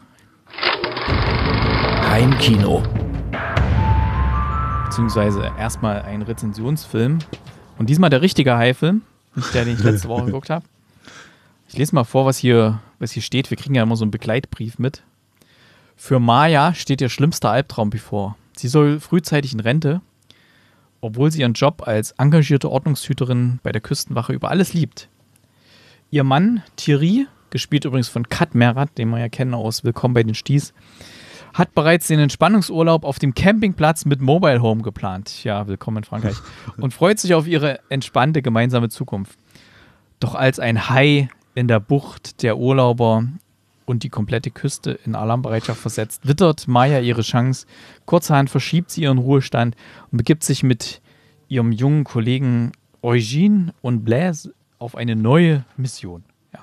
Heimkino. Beziehungsweise erstmal ein Rezensionsfilm. Und diesmal der richtige Haifilm, nicht der, den ich letzte Woche geguckt habe. Ich lese mal vor, was hier, was hier steht. Wir kriegen ja immer so einen Begleitbrief mit. Für Maya steht ihr schlimmster Albtraum bevor. Sie soll frühzeitig in Rente, obwohl sie ihren Job als engagierte Ordnungshüterin bei der Küstenwache über alles liebt. Ihr Mann, Thierry, gespielt übrigens von Kat Merat, den wir ja kennen aus Willkommen bei den Sties, hat bereits den Entspannungsurlaub auf dem Campingplatz mit Mobile Home geplant. Ja, willkommen in Frankreich. Und freut sich auf ihre entspannte gemeinsame Zukunft. Doch als ein Hai in der Bucht der Urlauber und die komplette Küste in Alarmbereitschaft versetzt, wittert Maya ihre Chance. Kurzerhand verschiebt sie ihren Ruhestand und begibt sich mit ihrem jungen Kollegen Eugene und Blaise auf eine neue Mission. Ja.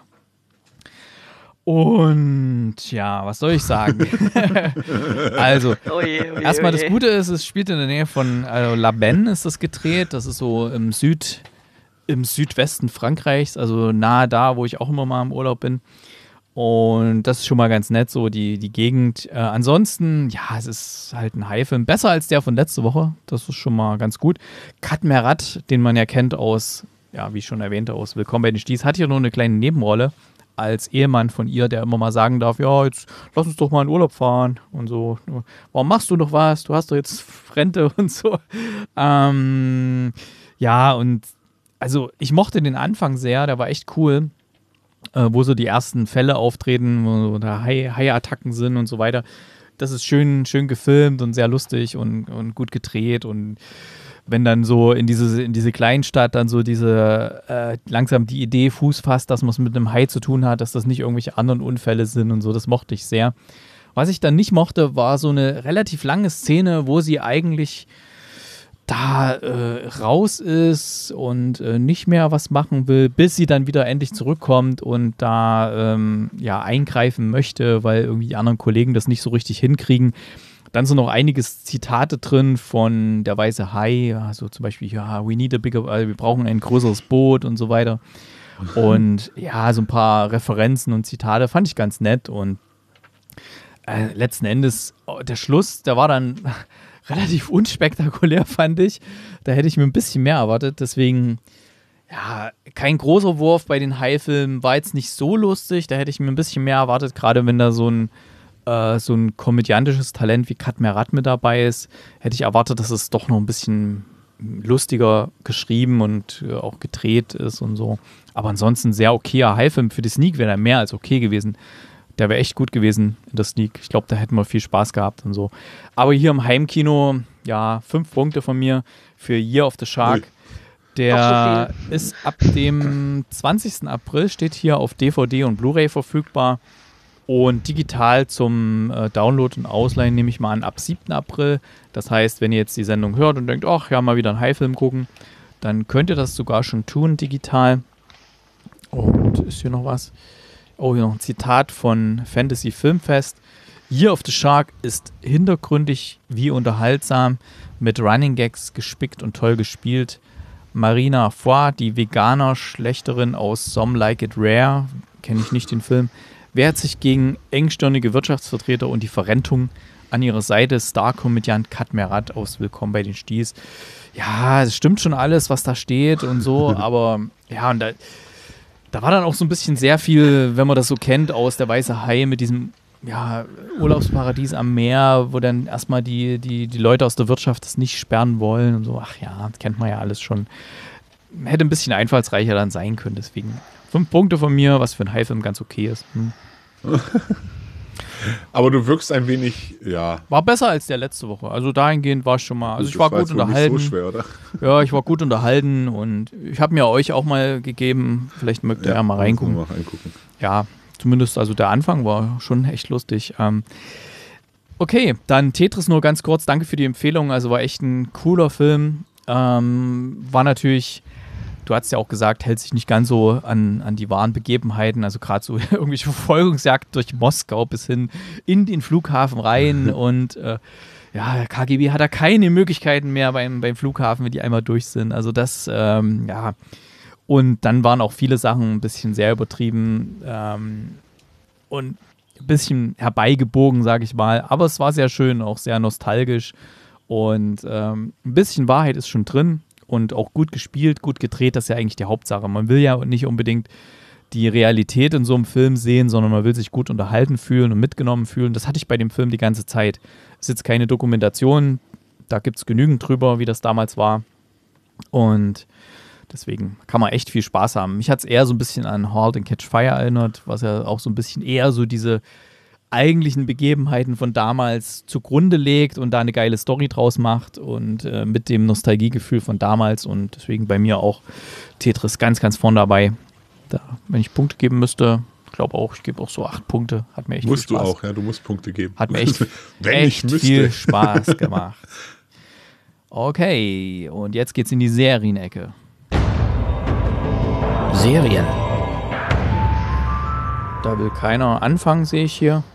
Und ja, was soll ich sagen? Also, Oje, oje, erstmal das oje. Gute ist, es spielt in der Nähe von also La Benne ist das gedreht. Das ist so im Süd, im Südwesten Frankreichs, also nahe da, wo ich auch immer mal im Urlaub bin. Und das ist schon mal ganz nett, so die, die Gegend. Äh, ansonsten, ja, es ist halt ein Haifilm. Besser als der von letzte Woche. Das ist schon mal ganz gut. Kat Merat, den man ja kennt aus, ja, wie ich schon erwähnte, aus Willkommen bei den Sties, hat hier nur eine kleine Nebenrolle als Ehemann von ihr, der immer mal sagen darf, ja, jetzt lass uns doch mal in Urlaub fahren und so. Warum machst du noch was? Du hast doch jetzt Rente und so. Ähm, ja, und also ich mochte den Anfang sehr, der war echt cool. Äh, wo so die ersten Fälle auftreten, wo so da Hai- Hai-Attacken sind und so weiter. Das ist schön, schön gefilmt und sehr lustig und, und gut gedreht. Und wenn dann so in diese, in diese Kleinstadt dann so diese äh, langsam die Idee Fuß fasst, dass man es mit einem Hai zu tun hat, dass das nicht irgendwelche anderen Unfälle sind und so, das mochte ich sehr. Was ich dann nicht mochte, war so eine relativ lange Szene, wo sie eigentlich da äh, raus ist und äh, nicht mehr was machen will, bis sie dann wieder endlich zurückkommt und da ähm, ja eingreifen möchte, weil irgendwie die anderen Kollegen das nicht so richtig hinkriegen. Dann sind noch einiges Zitate drin von der weiße Hai, also zum Beispiel, ja, we need a bigger, also wir brauchen ein größeres Boot und so weiter. Und ja, so ein paar Referenzen und Zitate fand ich ganz nett und äh, letzten Endes, oh, der Schluss, der war dann relativ unspektakulär, fand ich. Da hätte ich mir ein bisschen mehr erwartet. Deswegen, Ja, kein großer Wurf bei den Hai-Filmen, war jetzt nicht so lustig, da hätte ich mir ein bisschen mehr erwartet, gerade wenn da so ein, äh, so ein komödiantisches Talent wie Kat Merat mit dabei ist, hätte ich erwartet, dass es doch noch ein bisschen lustiger geschrieben und äh, auch gedreht ist und so. Aber ansonsten sehr okayer Hai-Film. Für die Sneak wäre er mehr als okay gewesen. Der wäre echt gut gewesen in der Sneak. Ich glaube, da hätten wir viel Spaß gehabt und so. Aber hier im Heimkino, ja, fünf Punkte von mir für Year of the Shark. Ui. Der so ist ab dem zwanzigsten April, steht hier auf D V D und Blu-ray verfügbar und digital zum äh, Download und Ausleihen nehme ich mal an ab siebten April. Das heißt, wenn ihr jetzt die Sendung hört und denkt, ach ja, mal wieder einen Hai-Film gucken, dann könnt ihr das sogar schon tun digital. Und ist hier noch was? Oh, hier noch ein Zitat von Fantasy Filmfest. Year of the Shark ist hintergründig wie unterhaltsam, mit Running Gags gespickt und toll gespielt. Marina Foy, die Veganer-Schlechterin aus Some Like It Rare, kenne ich nicht den Film, wehrt sich gegen engstirnige Wirtschaftsvertreter und die Verrentung. An ihrer Seite Star-Komödiant Kat Merat aus Willkommen bei den Sties. Ja, es stimmt schon alles, was da steht und so, aber ja, und da, da war dann auch so ein bisschen sehr viel, wenn man das so kennt, aus Der Weiße Hai mit diesem ja, Urlaubsparadies am Meer, wo dann erstmal die, die, die Leute aus der Wirtschaft das nicht sperren wollen und so. Ach ja, das kennt man ja alles schon. Hätte ein bisschen einfallsreicher dann sein können, deswegen fünf Punkte von mir, was für ein Hai-Film ganz okay ist. Hm. Aber du wirkst ein wenig, ja. War besser als der letzte Woche. Also dahingehend war es schon mal. Also ich war, war gut unterhalten. Nicht so schwer, oder? Ja, ich war gut unterhalten und ich habe mir euch auch mal gegeben. Vielleicht mögt ihr ja, ja mal reingucken. Mal reingucken. Ja, zumindest, also der Anfang war schon echt lustig. Ähm, okay, dann Tetris nur ganz kurz. Danke für die Empfehlung. Also war echt ein cooler Film. Ähm, war natürlich, du hast ja auch gesagt, hält sich nicht ganz so an, an die wahren Begebenheiten. Also gerade so irgendwelche Verfolgungsjagd durch Moskau bis hin in den Flughafen rein. Und äh, ja, der K G B hat da keine Möglichkeiten mehr beim, beim Flughafen, wenn die einmal durch sind. Also das, ähm, ja. Und dann waren auch viele Sachen ein bisschen sehr übertrieben ähm, und ein bisschen herbeigebogen, sage ich mal. Aber es war sehr schön, auch sehr nostalgisch. Und ähm, ein bisschen Wahrheit ist schon drin und auch gut gespielt, gut gedreht. Das ist ja eigentlich die Hauptsache. Man will ja nicht unbedingt die Realität in so einem Film sehen, sondern man will sich gut unterhalten fühlen und mitgenommen fühlen. Das hatte ich bei dem Film die ganze Zeit. Es ist jetzt keine Dokumentation. Da gibt es genügend drüber, wie das damals war. Und deswegen kann man echt viel Spaß haben. Mich hat es eher so ein bisschen an Halt and Catch Fire erinnert, was ja auch so ein bisschen eher so diese eigentlichen Begebenheiten von damals zugrunde legt und da eine geile Story draus macht und äh, mit dem Nostalgiegefühl von damals und deswegen bei mir auch Tetris ganz, ganz vorn dabei. Da, wenn ich Punkte geben müsste, ich glaube auch, ich gebe auch so acht Punkte. Hat mir echt musst viel Spaß. Musst du auch, ja, du musst Punkte geben. Hat mir echt, echt viel Spaß gemacht. Okay, und jetzt geht's in die Serienecke. Serien. Da will keiner anfangen, sehe ich hier.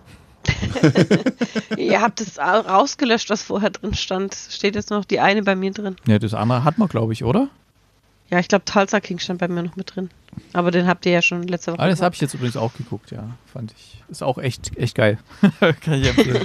Ihr habt es rausgelöscht, was vorher drin stand. Steht jetzt noch die eine bei mir drin. Ja, das andere hat man, glaube ich, oder? Ja, ich glaube, Tulsa King stand bei mir noch mit drin. Aber den habt ihr ja schon letzte Woche Ah, das habe ich jetzt übrigens auch geguckt, ja. Fand ich. Ist auch echt, echt geil. Kann ich empfehlen.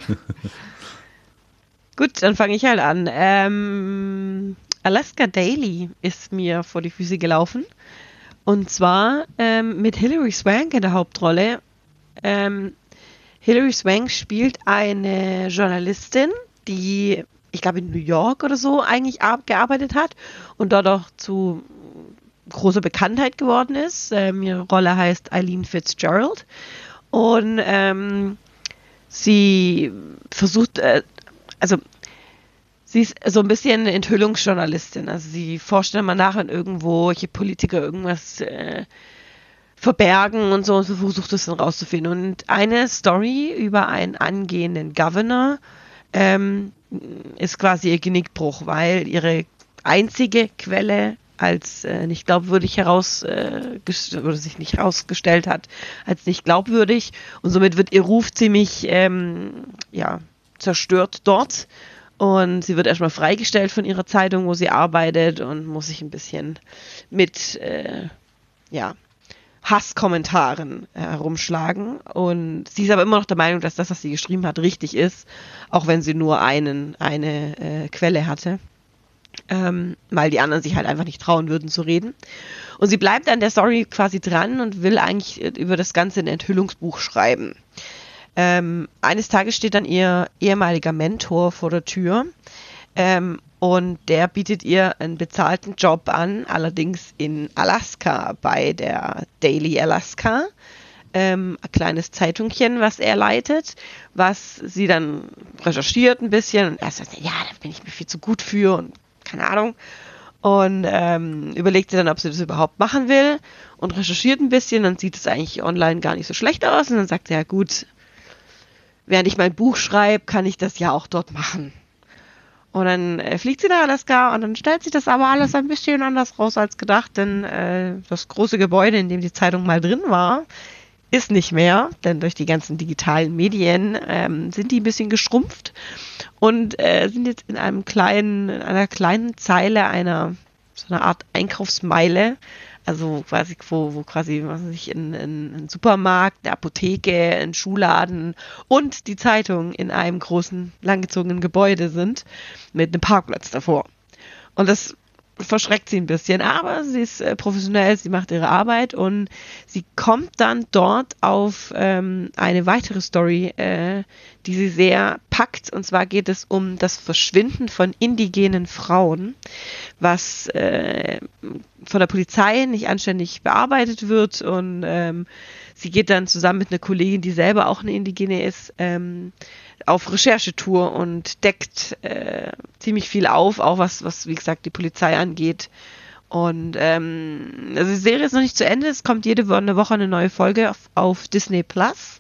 Gut, dann fange ich halt an. Ähm, Alaska Daily ist mir vor die Füße gelaufen. Und zwar ähm, mit Hilary Swank in der Hauptrolle. Ähm, Hilary Swank spielt eine Journalistin, die, ich glaube, in New York oder so eigentlich gearbeitet hat und dort auch zu großer Bekanntheit geworden ist. Ähm, ihre Rolle heißt Eileen Fitzgerald. Und ähm, sie versucht, äh, also sie ist so ein bisschen eine Enthüllungsjournalistin. Also sie forscht dann mal nach, wenn irgendwo welche Politiker irgendwas äh, verbergen und so und so versucht es dann rauszufinden. Und eine Story über einen angehenden Governor ähm, ist quasi ihr Genickbruch, weil ihre einzige Quelle als äh, nicht glaubwürdig heraus äh, oder sich nicht herausgestellt hat als nicht glaubwürdig und somit wird ihr Ruf ziemlich ähm, ja, zerstört dort. Und sie wird erstmal freigestellt von ihrer Zeitung, wo sie arbeitet und muss sich ein bisschen mit äh, ja, Hasskommentaren herumschlagen. Und sie ist aber immer noch der Meinung, dass das, was sie geschrieben hat, richtig ist, auch wenn sie nur einen, eine äh, Quelle hatte. ähm, weil die anderen sich halt einfach nicht trauen würden zu reden. Und sie bleibt an der Story quasi dran und will eigentlich über das Ganze ein Enthüllungsbuch schreiben. Ähm, eines Tages steht dann ihr ehemaliger Mentor vor der Tür ähm, und der bietet ihr einen bezahlten Job an, allerdings in Alaska bei der Daily Alaska. Ähm, ein kleines Zeitungchen, was er leitet, was sie dann recherchiert ein bisschen und er sagt, ja, da bin ich mir viel zu gut für und keine Ahnung. Und ähm, überlegt sie dann, ob sie das überhaupt machen will und recherchiert ein bisschen, dann sieht es eigentlich online gar nicht so schlecht aus und dann sagt sie, ja gut, während ich mein Buch schreibe, kann ich das ja auch dort machen. Und dann äh, fliegt sie nach Alaska und dann stellt sich das aber alles ein bisschen anders raus als gedacht, denn äh, das große Gebäude, in dem die Zeitung mal drin war, ist nicht mehr, denn durch die ganzen digitalen Medien ähm, sind die ein bisschen geschrumpft und äh, sind jetzt in einem kleinen, in einer kleinen Zeile einer, so einer Art Einkaufsmeile, also quasi, wo, wo quasi, was weiß ich, in, in, ein Supermarkt, eine Apotheke, ein Schuhladen und die Zeitung in einem großen, langgezogenen Gebäude sind, mit einem Parkplatz davor. Und das verschreckt sie ein bisschen, aber sie ist äh, professionell, sie macht ihre Arbeit und sie kommt dann dort auf ähm, eine weitere Story, äh, die sie sehr packt, und zwar geht es um das Verschwinden von indigenen Frauen, was äh, von der Polizei nicht anständig bearbeitet wird und ähm, sie geht dann zusammen mit einer Kollegin, die selber auch eine Indigene ist, ähm, auf Recherchetour und deckt äh, ziemlich viel auf, auch was, was, wie gesagt, die Polizei angeht. Und ähm, also die Serie ist noch nicht zu Ende, es kommt jede Woche, Woche eine neue Folge auf, auf Disney Plus.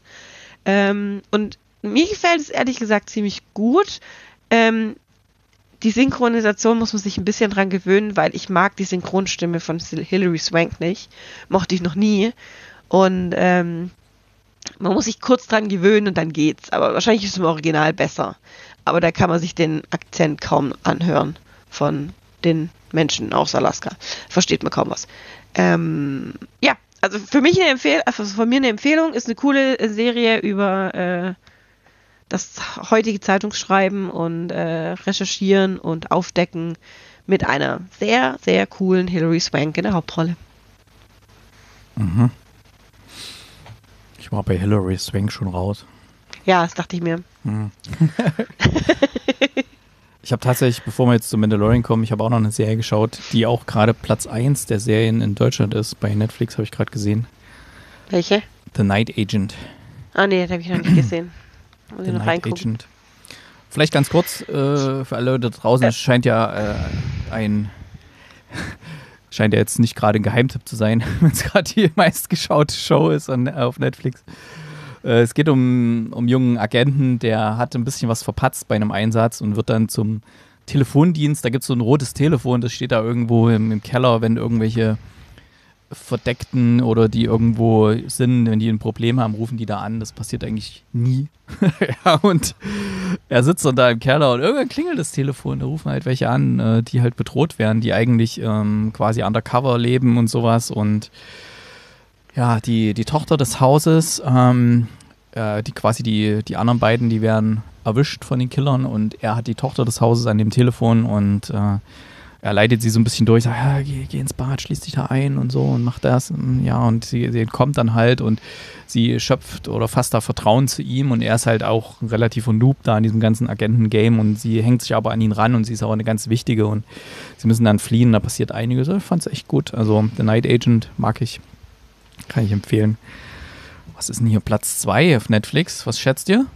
Ähm, und mir gefällt es ehrlich gesagt ziemlich gut. Ähm, die Synchronisation muss man sich ein bisschen dran gewöhnen, weil ich mag die Synchronstimme von Hilary Swank nicht. Mochte ich noch nie. Und ähm, man muss sich kurz dran gewöhnen und dann geht's. Aber wahrscheinlich ist es im Original besser. Aber da kann man sich den Akzent kaum anhören von den Menschen aus Alaska. Versteht man kaum was. Ähm, ja, also für mich eine Empfehlung, also von mir eine Empfehlung, ist eine coole Serie über äh, das heutige Zeitungsschreiben und äh, Recherchieren und Aufdecken mit einer sehr, sehr coolen Hilary Swank in der Hauptrolle. Mhm. Ich war bei Hilary Swank schon raus. Ja, das dachte ich mir. Hm. Ich habe tatsächlich, bevor wir jetzt zu Mandalorian kommen, ich habe auch noch eine Serie geschaut, die auch gerade Platz eins der Serien in Deutschland ist. Bei Netflix habe ich gerade gesehen. Welche? The Night Agent. Ah nee, das habe ich noch nicht gesehen. Muss The ich noch Night reingucken. Agent. Vielleicht ganz kurz, äh, für alle Leute da draußen, es scheint ja äh, ein scheint ja jetzt nicht gerade ein Geheimtipp zu sein, wenn es gerade die meistgeschaute Show ist an, auf Netflix. Äh, es geht um, um einen jungen Agenten, der hat ein bisschen was verpatzt bei einem Einsatz und wird dann zum Telefondienst, da gibt es so ein rotes Telefon, das steht da irgendwo im, im Keller, wenn irgendwelche Verdeckten oder die irgendwo sind, wenn die ein Problem haben, rufen die da an. Das passiert eigentlich nie. Ja, und er sitzt dann da im Keller und irgendwann klingelt das Telefon. Da rufen halt welche an, die halt bedroht werden, die eigentlich ähm, quasi undercover leben und sowas. Und ja, die, die Tochter des Hauses, ähm, äh, die quasi die, die anderen beiden, die werden erwischt von den Killern und er hat die Tochter des Hauses an dem Telefon und äh, er leitet sie so ein bisschen durch, sagt, ja, geh, geh ins Bad, schließ dich da ein und so und mach das. Ja, und sie, sie kommt dann halt und sie schöpft oder fasst da Vertrauen zu ihm und er ist halt auch ein relativer Noob da in diesem ganzen Agenten-Game und sie hängt sich aber an ihn ran und sie ist auch eine ganz wichtige und sie müssen dann fliehen, da passiert einiges. Ich fand es echt gut. Also The Night Agent mag ich, kann ich empfehlen. Was ist denn hier Platz zwei auf Netflix? Was schätzt ihr?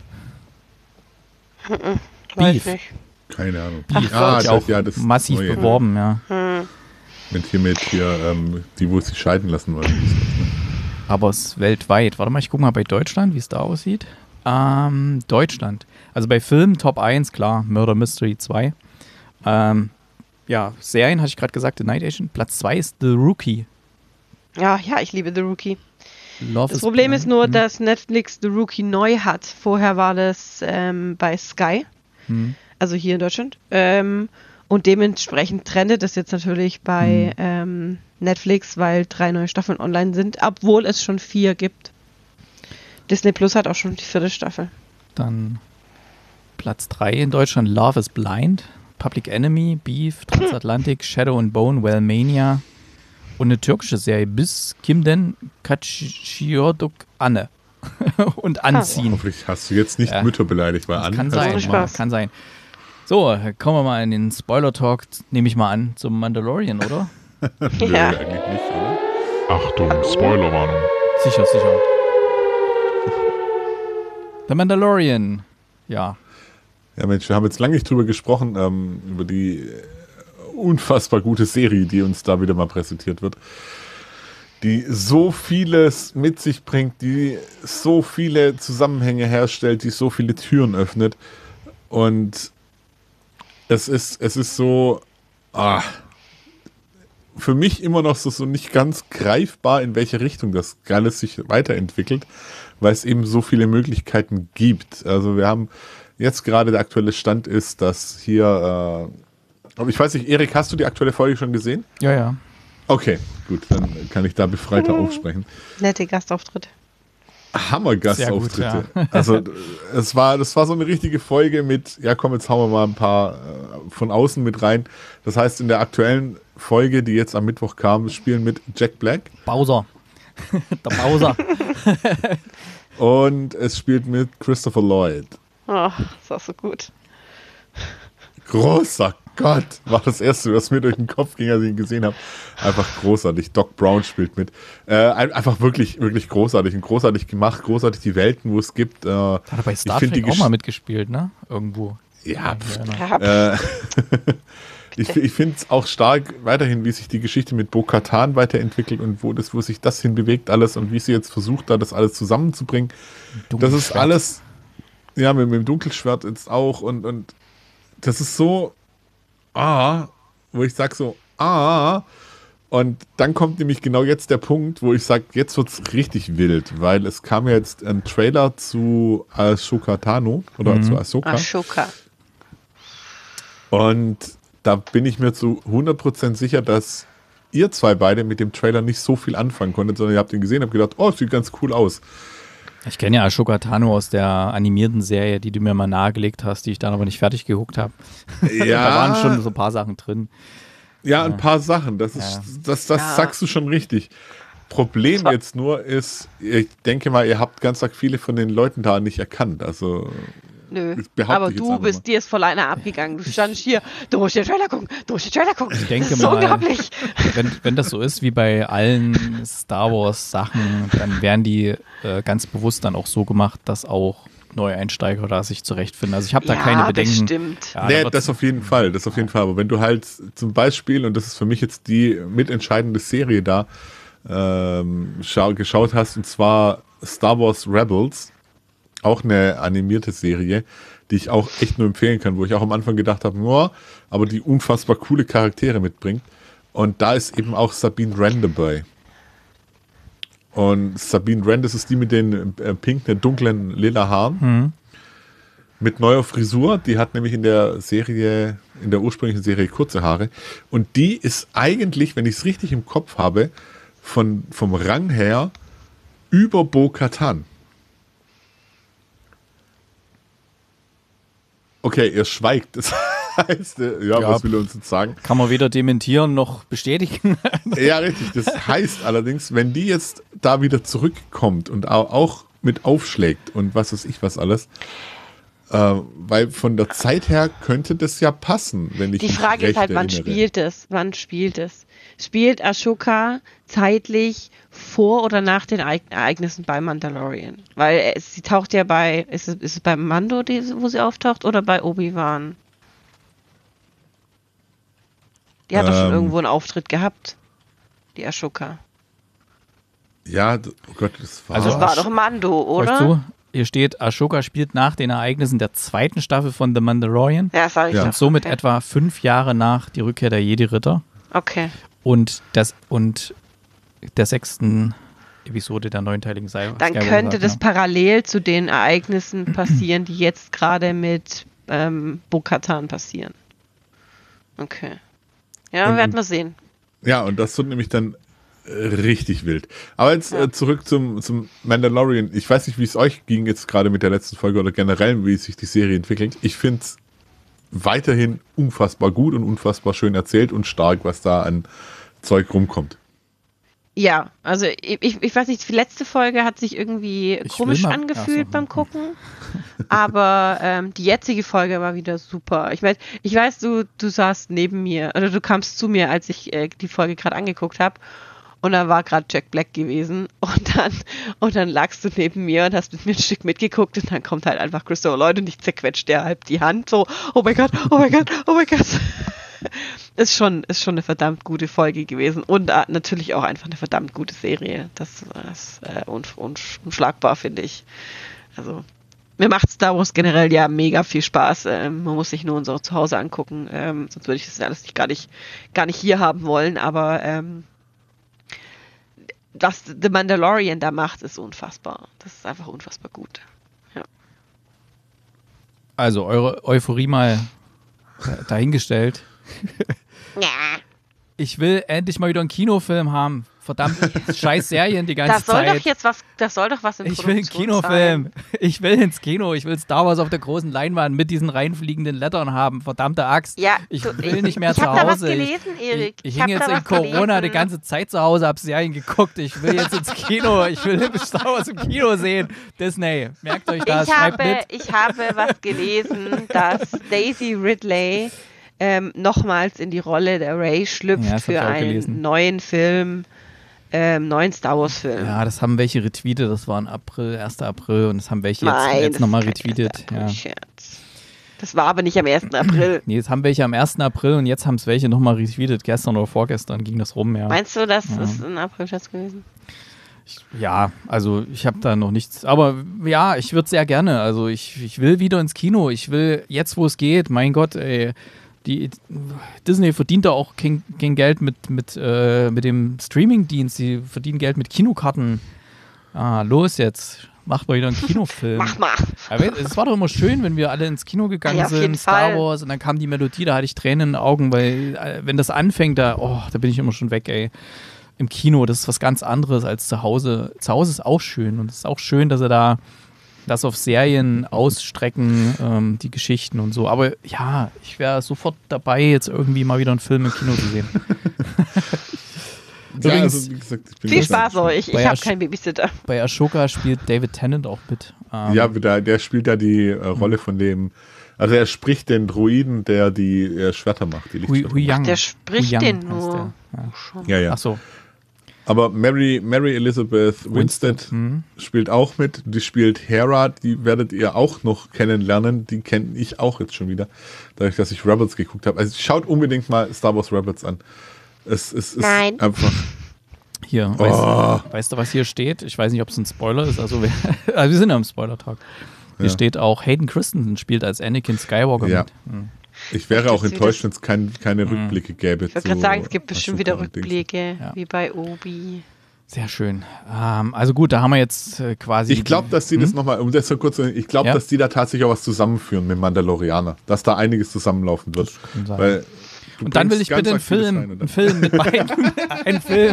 Weiß Beef. nicht. Keine Ahnung. Beef ah, wird ja das, auch ja, das massiv Neue. beworben, ja. Hm. Mit hier, mit hier, ähm, die, wo sie scheiden lassen wollen. Aber es ist weltweit. Warte mal, ich gucke mal bei Deutschland, wie es da aussieht. Ähm, Deutschland. Also bei Filmen Top eins, klar, Murder Mystery zwei. Ähm, ja, Serien, hatte ich gerade gesagt, The Night Agent. Platz zwei ist The Rookie. Ja, ja, ich liebe The Rookie. Love Das is Problem Blind. ist nur, Hm. dass Netflix The Rookie neu hat. Vorher war das ähm, bei Sky, Hm. also hier in Deutschland. Ähm, und dementsprechend trendet es jetzt natürlich bei Hm. ähm, Netflix, weil drei neue Staffeln online sind, obwohl es schon vier gibt. Disney Plus hat auch schon die vierte Staffel. Dann Platz drei in Deutschland, Love is Blind. Public Enemy, Beef, Transatlantic, Shadow and Bone, Wellmania und eine türkische Serie bis Kimden Kaçıyorduk Anne und Anziehen. Hoffentlich hast du jetzt nicht Ja. Mütter beleidigt, weil Das Anne kann hast sein, du- Spaß. kann sein. So, kommen wir mal in den Spoiler-Talk, nehme ich mal an, zum Mandalorian, oder? Nö, Ja. eigentlich nicht, oder? Achtung, Spoilerwarnung. Sicher, sicher. The Mandalorian, ja. Ja, Mensch, wir haben jetzt lange nicht drüber gesprochen, ähm, über die äh, unfassbar gute Serie, die uns da wieder mal präsentiert wird. Die so vieles mit sich bringt, die so viele Zusammenhänge herstellt, die so viele Türen öffnet. Und es ist, es ist so, ah, für mich immer noch so, so nicht ganz greifbar, in welche Richtung das alles sich weiterentwickelt, weil es eben so viele Möglichkeiten gibt. Also wir haben jetzt gerade der aktuelle Stand ist, dass hier, äh, aber ich weiß nicht, Erik, hast du die aktuelle Folge schon gesehen? Ja, ja. Okay, gut, dann kann ich da befreiter aufsprechen. Nette Gastauftritt. Hammer-Gastauftritte. Sehr gut, Also es war, das war so eine richtige Folge mit, ja komm, jetzt hauen wir mal ein paar äh, von außen mit rein. Das heißt, in der aktuellen Folge, die jetzt am Mittwoch kam, spielen mit Jack Black Bowser. Der Bowser. und es spielt mit Christopher Lloyd. Oh, das war so gut. Großer Gott, war das erste, was mir durch den Kopf ging, als ich ihn gesehen habe. Einfach großartig. Doc Brown spielt mit. Äh, ein- einfach wirklich, wirklich großartig und großartig gemacht, großartig die Welten, wo es gibt. Äh, Hat er bei Star ich find Trek die auch Gesch- mal mitgespielt, ne? Irgendwo. Ja, pff, Ja, Äh, ich ich finde es auch stark weiterhin, wie sich die Geschichte mit Bo-Katan weiterentwickelt und wo, das, wo sich das hinbewegt alles und wie sie jetzt versucht, da das alles zusammenzubringen. Das ist Dunkelschwert. alles, ja, mit, mit dem Dunkelschwert jetzt auch und, und das ist so, ah, wo ich sage so, ah, und dann kommt nämlich genau jetzt der Punkt, wo ich sage, jetzt wird es richtig wild, weil es kam ja jetzt ein Trailer zu Ahsoka Tano oder zu Ahsoka. Ashoka. Und da bin ich mir zu hundert Prozent sicher, dass ihr zwei beide mit dem Trailer nicht so viel anfangen konntet, sondern ihr habt ihn gesehen und habt gedacht, oh, sieht ganz cool aus. Ich kenne ja Ashoka Tano aus der animierten Serie, die du mir mal nahegelegt hast, die ich dann aber nicht fertig geguckt habe. Ja, Da waren schon so ein paar Sachen drin. ja, ein paar Sachen. Das, ist, Ja. das, das Ja. sagst du schon richtig. Problem war- jetzt nur ist, ich denke mal, ihr habt ganz arg viele von den Leuten da nicht erkannt. Also, Nö. Das behaupte Aber ich jetzt du einfach bist, mal. dir ist voll einer abgegangen. Du standst hier, du musst den Trailer gucken, du musst den Trailer gucken. Ich denke das ist so mal- unglaublich. Wenn, wenn das so ist wie bei allen Star Wars Sachen, dann werden die äh, ganz bewusst dann auch so gemacht, dass auch Neueinsteiger da sich zurechtfinden. Also ich habe da Ja, keine Bedenken. bestimmt. Ja, da nee, wird's- das auf jeden Fall, das auf jeden Fall. Aber wenn du halt zum Beispiel, und das ist für mich jetzt die mitentscheidende Serie da, ähm, schau, geschaut hast, und zwar Star Wars Rebels, auch eine animierte Serie, die ich auch echt nur empfehlen kann, wo ich auch am Anfang gedacht habe, nur, aber die unfassbar coole Charaktere mitbringt. Und da ist eben auch Sabine Wren dabei. Und Sabine Wren, das ist die mit den äh, pinken, dunklen, lila Haaren. Mhm. Mit neuer Frisur. Die hat nämlich in der Serie, in der ursprünglichen Serie kurze Haare. Und die ist eigentlich, wenn ich es richtig im Kopf habe, von, vom Rang her über Bo-Katan. Okay, ihr schweigt. Das heißt, äh, ja, Ja. was will er uns jetzt sagen? Kann man weder dementieren noch bestätigen. Ja, richtig. Das heißt allerdings, wenn die jetzt da wieder zurückkommt und au- auch mit aufschlägt und was weiß ich was alles, äh, weil von der Zeit her könnte das ja passen, wenn ich Die mich Frage recht ist halt, wann erinnere. spielt es? Wann spielt es? Spielt Ashoka zeitlich vor oder nach den Ereig- Ereignissen bei Mandalorian? Weil es, sie taucht ja bei, ist es, ist es bei Mando, die, wo sie auftaucht, oder bei Obi-Wan? Die hat doch schon Ähm. irgendwo einen Auftritt gehabt, die Ashoka. Ja, d- oh Gott, das war. Also Das war doch Mando, Weißt oder? du, hier steht, Ashoka spielt nach den Ereignissen der zweiten Staffel von The Mandalorian Ja, sag ich Ja. doch. und somit okay. etwa fünf Jahre nach die Rückkehr der Jedi-Ritter Okay. und, das, und der sechsten Episode der neunteiligen Sei- Dann Skywalker, könnte das genau. parallel zu den Ereignissen passieren, die jetzt gerade mit ähm, Bo-Katan passieren. Okay. Ja, Und- werden wir sehen. Ja, und das wird nämlich dann äh, richtig wild. Aber jetzt Ja. äh, zurück zum, zum Mandalorian. Ich weiß nicht, wie es euch ging jetzt gerade mit der letzten Folge oder generell, wie sich die Serie entwickelt. Ich finde es weiterhin unfassbar gut und unfassbar schön erzählt und stark, was da an Zeug rumkommt. Ja, also ich, ich, ich weiß nicht, die letzte Folge hat sich irgendwie Ich komisch will mal- angefühlt Ach so. beim Gucken, aber ähm, die jetzige Folge war wieder super. Ich weiß, ich weiß, du, du saßt neben mir, oder du kamst zu mir, als ich äh, die Folge gerade angeguckt habe, und da war gerade Jack Black gewesen und dann und dann lagst du neben mir und hast mit mir ein Stück mitgeguckt und dann kommt halt einfach Christopher Lloyd und ich zerquetscht dir halb die Hand so, oh mein Gott, oh mein Gott, oh mein Gott. Ist schon, ist schon eine verdammt gute Folge gewesen und äh, natürlich auch einfach eine verdammt gute Serie. Das ist äh, unsch- unsch- unschlagbar, finde ich. Also, mir macht Star Wars generell ja mega viel Spaß. Ähm, man muss sich nur unser Zuhause angucken, ähm, sonst würde ich das alles nicht, gar, nicht, gar nicht hier haben wollen, aber ähm, was The Mandalorian da macht, ist unfassbar. Das ist einfach unfassbar gut. Ja. Also eure Euphorie mal äh, dahingestellt. Ich will endlich mal wieder einen Kinofilm haben. Verdammt, scheiß Serien die ganze Das soll Zeit. doch jetzt was, das soll doch was in Ich will einen Produktion Kinofilm. sein. Ich will ins Kino. Ich will Star Wars auf der großen Leinwand mit diesen reinfliegenden Lettern haben. Verdammte Axt. Ja, ich du, will ich, nicht mehr ich zu hab da was Hause. gelesen, Erik. Ich, ich, Ich hab hing da jetzt in was Corona gelesen. die ganze Zeit zu Hause, hab Serien geguckt. Ich will jetzt ins Kino. Ich will Star Wars im Kino sehen. Disney, merkt euch das. Ich Schreibt habe, mit. ich habe was gelesen, dass Daisy Ridley ähm, nochmals in die Rolle der Rey schlüpft Ja, das hab für ich auch einen gelesen. neuen Film, ähm, neuen Star Wars Film. Ja, das haben welche retweetet. Das war im April, erster April. Und das haben welche jetzt, Nein, jetzt das nochmal ist kein retweetet. erster Ja. April-Scherz. Das war aber nicht am ersten April. Nee, jetzt haben welche am ersten April und jetzt haben es welche nochmal retweetet. Gestern oder vorgestern ging das rum, ja. Meinst du, das Ja. ist ein April-Scherz gewesen? Ja, also ich habe da noch nichts. Aber ja, ich würde sehr gerne. Also ich, ich will wieder ins Kino. Ich will jetzt, wo es geht. Mein Gott, ey. Die, Disney verdient da auch kein, kein Geld mit, mit, äh, mit dem Streaming-Dienst. Sie verdienen Geld mit Kinokarten. Ah, los jetzt. Macht mal wieder einen Kinofilm. Mach mal. Aber es war doch immer schön, wenn wir alle ins Kino gegangen Ja, auf jeden sind, Star Fall. Wars, und dann kam die Melodie, da hatte ich Tränen in den Augen, weil äh, wenn das anfängt, da, oh, da bin ich immer schon weg, ey. Im Kino, das ist was ganz anderes als zu Hause. Zu Hause ist auch schön und es ist auch schön, dass sie da das auf Serien ausstrecken, ähm, die Geschichten und so. Aber ja, ich wäre sofort dabei, jetzt irgendwie mal wieder einen Film im Kino zu sehen. Ja, Übrigens, also, wie gesagt, ich bin Viel gespannt. Spaß euch. Ich Bei habe Asch- keinen Babysitter. bei Ashoka spielt David Tennant auch mit. Ähm, Ja, der, der spielt da die äh, Rolle von dem, also er spricht den Druiden, der die äh, Schwerter macht. Die Hui, Lichtschwerter Hui Yang. Der spricht Hui Yang den heißt nur. der. Ja. macht. Ja, ja. Ach so. Aber Mary, Mary Elizabeth Winstead Mhm. spielt auch mit. Die spielt Hera, die werdet ihr auch noch kennenlernen. Die kenne ich auch jetzt schon wieder, dadurch, dass ich Rebels geguckt habe. Also schaut unbedingt mal Star Wars Rebels an. Es, es ist Nein. einfach... Hier, Oh. weißt, weißt du, was hier steht? Ich weiß nicht, ob es ein Spoiler ist. Also wir, also wir sind ja im Spoiler-Talk. Hier Ja. steht auch, Hayden Christensen spielt als Anakin Skywalker Ja. mit. Hm. Ich wäre Das auch ist enttäuscht, wieder- wenn es kein, keine Mhm. Rückblicke gäbe. Ich wollte gerade sagen, es gibt bestimmt wieder Rückblicke, Ja. wie bei Obi. Sehr schön. Ähm, also gut, da haben wir jetzt äh, quasi... Ich glaube, dass die das Hm? nochmal, um das so kurz zu ich glaube, Ja. dass die da tatsächlich auch was zusammenführen mit Mandalorianer. Dass da einiges zusammenlaufen wird. kann sein. Weil du Und dann will ich bringst bitte einen ganz arg vieles Film, rein und einen dann- Film mit beiden. Ein Film.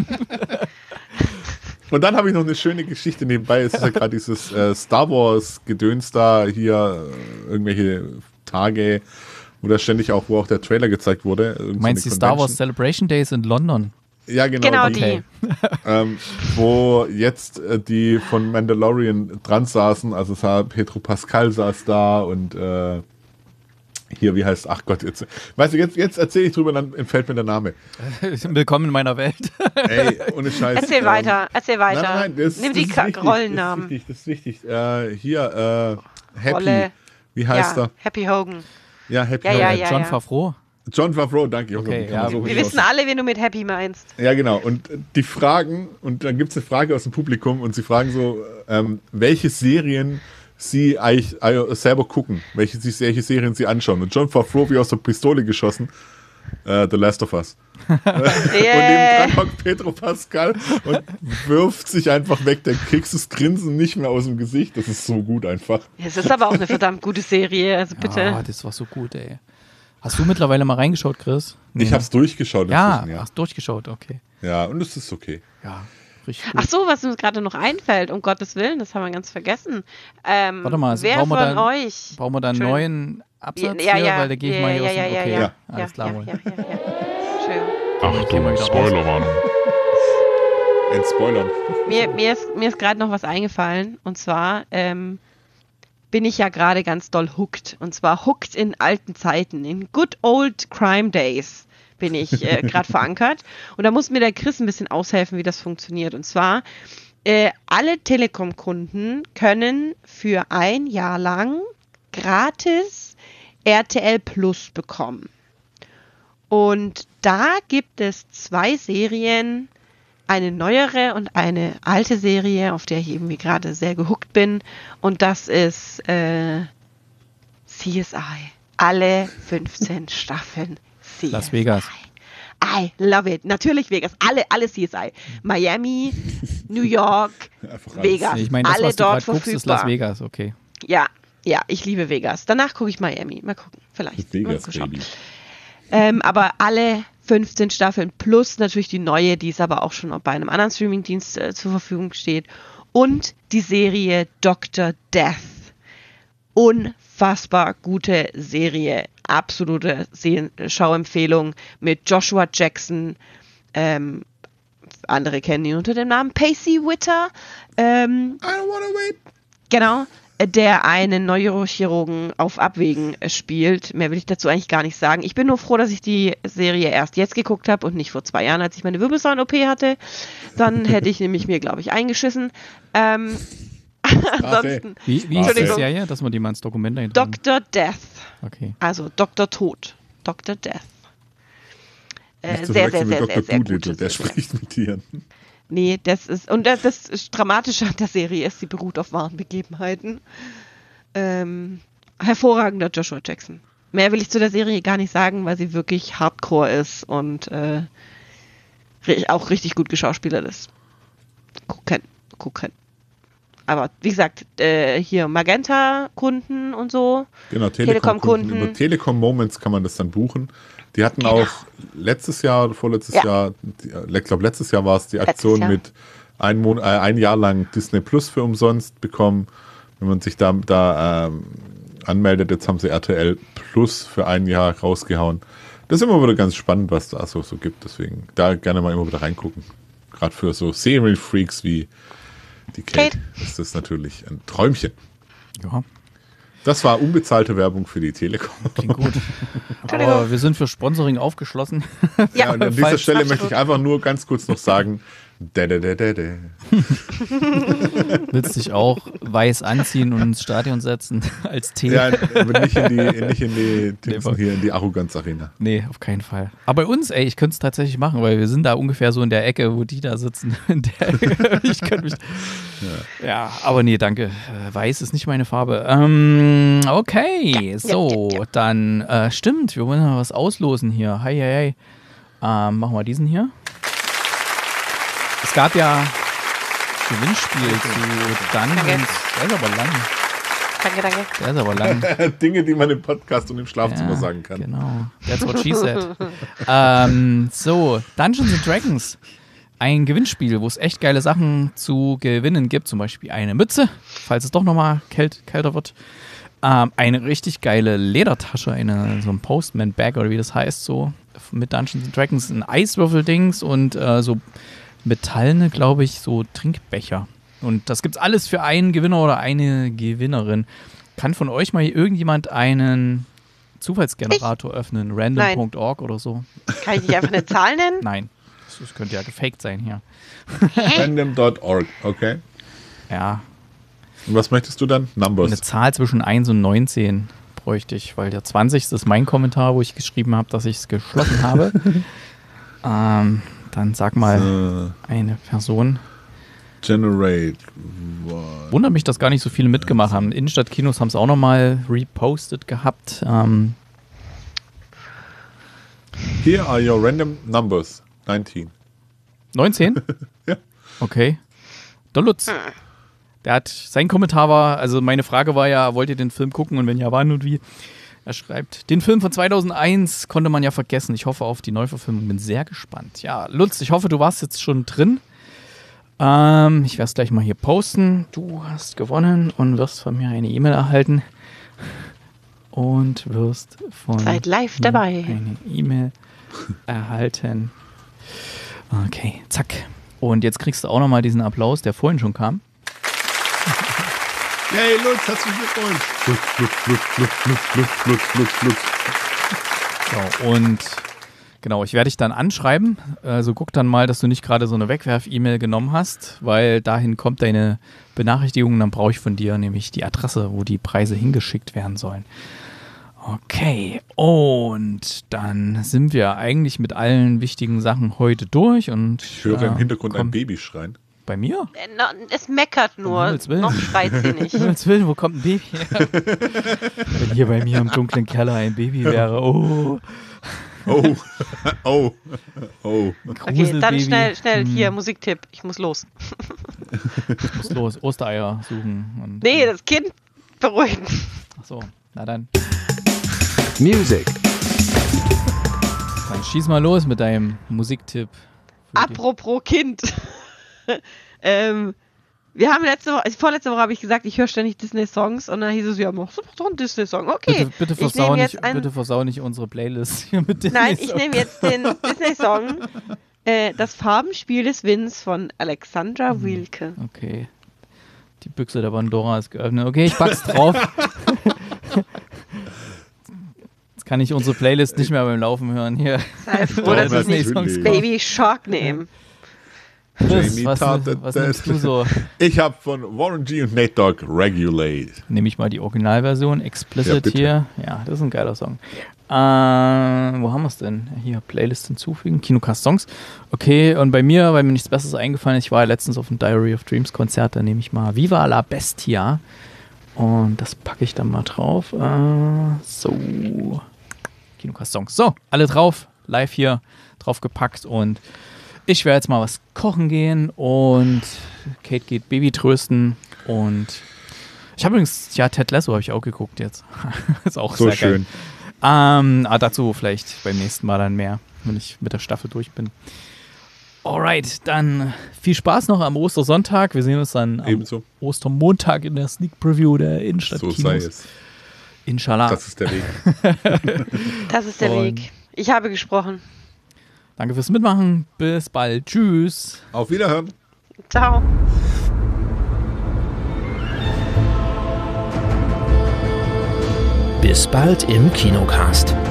Und dann habe ich noch eine schöne Geschichte nebenbei. Es ist ja gerade dieses äh, Star Wars Gedöns da hier, äh, irgendwelche Tage, wo da ständig auch, wo auch der Trailer gezeigt wurde. Irgend so Du meinst eine die Star Wars Convention. Celebration Days in London? Ja, genau. Genau die, die. Okay. ähm, wo jetzt äh, die von Mandalorian dran saßen, also sah Pedro Pascal saß da und äh, hier, wie heißt, ach Gott, jetzt, weißt du, jetzt, jetzt erzähle ich drüber, dann entfällt mir der Name. Willkommen in meiner Welt. Ey, ohne Scheiß. Erzähl ähm, weiter, erzähl weiter. Nein, nein, nein, das, Nimm das die ist Ka- wichtig, Rollennamen. Das ist wichtig, das ist wichtig. Äh, hier, äh, Happy, Rolle. wie heißt ja, er? Happy Hogan. Ja, Happy. Ja, ja, Hogan. ja. John Favreau. John Favreau, danke. Ich hoffe, Okay, die kann ja, man so wir Wir richtig wissen alle, wen du mit Happy meinst. Ja, genau. Und äh, die fragen, und dann gibt es eine Frage aus dem Publikum, und sie fragen so, ähm, welche Serien sie eigentlich äh, selber gucken, welche, sie, welche Serien sie anschauen. Und John Favreau wie aus der Pistole geschossen, äh, The Last of Us. Und Yeah. nebendran hockt Pedro Pascal und wirft sich einfach weg. Der kriegst das Grinsen nicht mehr aus dem Gesicht. Das ist so gut einfach. Es ist aber auch eine verdammt gute Serie, also bitte. Ah, das war so gut, ey. Hast du mittlerweile mal reingeschaut, Chris? Ich habe es durchgeschaut Ja, inzwischen, ja. hast durchgeschaut, okay. Ja, und es ist okay. Ja, richtig gut. Ach so, was uns gerade noch einfällt, um Gottes Willen, das haben wir ganz vergessen. Ähm, Warte mal, wer brauchen wir von dann- euch? Brauchen wir da einen Entschuldigung. neuen Absatz ja, hier? ja, Weil da gehe ich ja, mal hier ja, aus dem... ja, Okay, ja, ja. alles klar. ja, wohl. ja, ja, ja. Entschuldigung. Achtung, Spoilerwarnung. Entspoilern. Mir, mir ist, mir ist gerade noch was eingefallen. Und zwar ähm, bin ich ja gerade ganz doll hooked. Und zwar hooked in alten Zeiten. In good old crime days bin ich äh, gerade verankert. Und da muss mir der Chris ein bisschen aushelfen, wie das funktioniert. Und zwar, äh, alle Telekom-Kunden können für ein Jahr lang gratis R T L Plus bekommen. Und da gibt es zwei Serien, eine neuere und eine alte Serie, auf der ich irgendwie gerade sehr gehuckt bin. Und das ist äh, C S I. Alle fünfzehn Staffeln C S I. Las Vegas. I love it. Natürlich Vegas. Alle, alle C S I. Miami, New York, Einfach alles. Vegas. Ich meine, das, alle was du dort gerade guckst, verfügbar. ist Las Vegas, okay. Ja, ja, ich liebe Vegas. Danach gucke ich Miami. Mal gucken. Vielleicht. Vegas, Mal schauen. Baby. Ähm, aber alle fünfzehn Staffeln plus natürlich die neue, die es aber auch schon bei einem anderen Streamingdienst äh, zur Verfügung steht. Und die Serie Doktor Death. Unfassbar gute Serie. Absolute Se- Schauempfehlung mit Joshua Jackson. Ähm, andere kennen ihn unter dem Namen Pacey Witter. Ähm, I don't wanna wait. Genau, der einen Neurochirurgen auf Abwägen äh, spielt. Mehr will ich dazu eigentlich gar nicht sagen. Ich bin nur froh, dass ich die Serie erst jetzt geguckt habe und nicht vor zwei Jahren, als ich meine Wirbelsäulen-O P hatte. Dann hätte ich nämlich mir, glaube ich, eingeschissen. Ähm, ansonsten, Wie, wie ist die Entschuldigung. Serie, dass man die mal ins Dokument eintragen? Doktor Death. Okay. Also Doktor Tod. Doktor Death. Äh, Nicht zu sehr, sehr, verwechseln mit sehr, Doktor sehr, sehr Doolittle, gut. der spricht mit dir. Nee, das ist, und das, das Dramatische an der Serie ist, sie beruht auf wahren Begebenheiten. Ähm, hervorragender Joshua Jackson. Mehr will ich zu der Serie gar nicht sagen, weil sie wirklich hardcore ist und äh, ri- auch richtig gut geschauspielert ist. Gucken, gucken. Aber wie gesagt, äh, hier Magenta-Kunden und so. Genau, Telekom-Kunden. Telekom-Kunden. Über Telekom Moments kann man das dann buchen. Die hatten Genau. auch letztes Jahr oder vorletztes Ja. Jahr, die- ich glaube letztes Jahr war es die Aktion Jahr. mit ein, Mon äh, ein Jahr lang Disney Plus für umsonst bekommen, wenn man sich da, da ähm, anmeldet. Jetzt haben sie R T L Plus für ein Jahr rausgehauen. Das ist immer wieder ganz spannend, was da so, so gibt. Deswegen da gerne mal immer wieder reingucken. Gerade für so Serienfreaks wie die Kate, Kate. ist das natürlich ein Träumchen. Ja, Das war unbezahlte Werbung für die Telekom. klingt gut. Aber wir sind für Sponsoring aufgeschlossen. Ja, und an dieser Falls- Stelle möchte ich einfach nur ganz kurz noch sagen, dä, dä, dä, dä, dä. Willst dich auch weiß anziehen und ins Stadion setzen als Tee? Ja, aber nicht in die, nicht in die, Dingsen Nee, hier in die Arroganz-Arena. Nee, auf keinen Fall. Aber bei uns, ey, ich könnte es tatsächlich machen, weil wir sind da ungefähr so in der Ecke, wo die da sitzen. In der Ecke. Ich könnte mich. Ja. ja, aber nee, danke. Äh, Weiß ist nicht meine Farbe. Ähm, okay, so, ja, ja. dann äh, stimmt, wir wollen mal was auslosen hier. Hi, hi, hi. Ähm, machen wir diesen hier. Es gab ja Gewinnspiel zu Dungeons. Der ist aber lang. Danke, danke. Der ist aber lang. Dinge, die man im Podcast und im Schlafzimmer Ja, sagen kann. Genau. That's what she said. ähm, so, Dungeons and Dragons. Ein Gewinnspiel, wo es echt geile Sachen zu gewinnen gibt. Zum Beispiel eine Mütze, falls es doch nochmal kält, kälter wird. Ähm, eine richtig geile Ledertasche, eine, so ein Postman-Bag oder wie das heißt, so mit Dungeons and Dragons. Ein Eiswürfeldings und äh, so metallene, glaube ich, so Trinkbecher. Und das gibt's alles für einen Gewinner oder eine Gewinnerin. Kann von euch mal hier irgendjemand einen Zufallsgenerator öffnen? random punkt org oder so? Kann ich nicht einfach eine Zahl nennen? Nein. Das, das könnte ja gefaked sein hier. random punkt org, okay. Ja. Und was möchtest du dann? Numbers. Eine Zahl zwischen eins und neunzehn bräuchte ich, weil der zwanzig ist mein Kommentar, wo ich geschrieben habe, dass ich es geschlossen habe. ähm, dann sag mal Äh, eine Person. generate. Wundert mich, dass gar nicht so viele mitgemacht haben. Innenstadtkinos haben es auch nochmal repostet gehabt. Ähm, Here are your random numbers. neunzehn. neunzehn? Ja. Okay. Der Lutz. Der hat, sein Kommentar war, also meine Frage war ja, wollt ihr den Film gucken und wenn ja, wann und wie? Er schreibt, den Film von zweitausendeins konnte man ja vergessen. Ich hoffe auf die Neuverfilmung, bin sehr gespannt. Ja, Lutz, ich hoffe, du warst jetzt schon drin. Ähm, ich werde es gleich mal hier posten. Du hast gewonnen und wirst von mir eine E-Mail erhalten. und wirst von Seid live mir dabei. eine E-Mail erhalten. Okay, zack. Und jetzt kriegst du auch nochmal diesen Applaus, der vorhin schon kam. Hey Lutz, herzlichen Glückwunsch. Lutz, Lutz, Lutz, Lutz, Lutz, Lutz, Lutz, Lutz. So, und genau, ich werde dich dann anschreiben. Also guck dann mal, dass du nicht gerade so eine Wegwerf-E-Mail genommen hast, weil dahin kommt deine Benachrichtigung. Dann brauche ich von dir nämlich die Adresse, wo die Preise hingeschickt werden sollen. Okay, und dann sind wir eigentlich mit allen wichtigen Sachen heute durch. Und Ich höre äh, im Hintergrund komm, ein Baby schreien. Bei mir? Äh, na, Es meckert nur. Himmels Willen. Noch schreit sie nicht. Um Himmels Willen, wo kommt ein Baby her? Wenn hier bei mir im dunklen Keller ein Baby wäre. Oh, Oh, oh, oh. Okay, dann Gruselbaby. schnell, schnell Hm, hier, Musiktipp. Ich muss los. Ich muss los, Ostereier suchen. Und, Nee, das Kind beruhigen. Achso, na dann. Music. Dann schieß mal los mit deinem Musiktipp. für die- Apropos Kind. ähm, wir haben letzte Woche, also vorletzte Woche habe ich gesagt, ich höre ständig Disney-Songs und dann hieß es, ja, machst du doch einen Disney-Song. Okay, Bitte, bitte, ich versau nehme nicht, jetzt einen, bitte versau nicht unsere Playlist hier mit Disney. nein, ich nehme jetzt den Disney-Song, äh, das Farbenspiel des Winds von Alexandra Wilke. Okay. Die Büchse der Pandora ist geöffnet. Okay, ich pack's drauf. Jetzt kann ich unsere Playlist nicht mehr beim Laufen hören hier. Sei froh, Doch, dass ich nicht natürlich. Baby Shark nehme. Chris, Jamie was, Tartt, was das- nimmst du so? Ich habe von Warren G und Nate Dogg Regulate. Nehme ich mal die Originalversion, Ja, Explicit bitte. hier. Ja, das ist ein geiler Song. Äh, wo haben wir es denn? Hier, Playlist hinzufügen, Kinocast Songs. Okay, und bei mir, weil mir nichts Besseres eingefallen ist, ich war ja letztens auf dem Diary of Dreams Konzert, da nehme ich mal Viva la Bestia. Und das packe ich dann mal drauf. Äh, so. Kinocast Songs. So, alle drauf, live hier drauf gepackt und ich werde jetzt mal was kochen gehen und Kate geht Baby trösten und ich habe übrigens, ja, Ted Lasso habe ich auch geguckt jetzt. Ist auch So sehr schön. geil. Ähm, ah, dazu vielleicht beim nächsten Mal dann mehr, wenn ich mit der Staffel durch bin. Alright, dann viel Spaß noch am Ostersonntag. Wir sehen uns dann am Ebenso. Ostermontag in der Sneak Preview der Innenstadt So sei Kinos. es. Inshallah. Das ist der Weg. Das ist der Und- Weg. Ich habe gesprochen. Danke fürs Mitmachen. Bis bald. Tschüss. Auf Wiederhören. Ciao. Bis bald im Kinocast.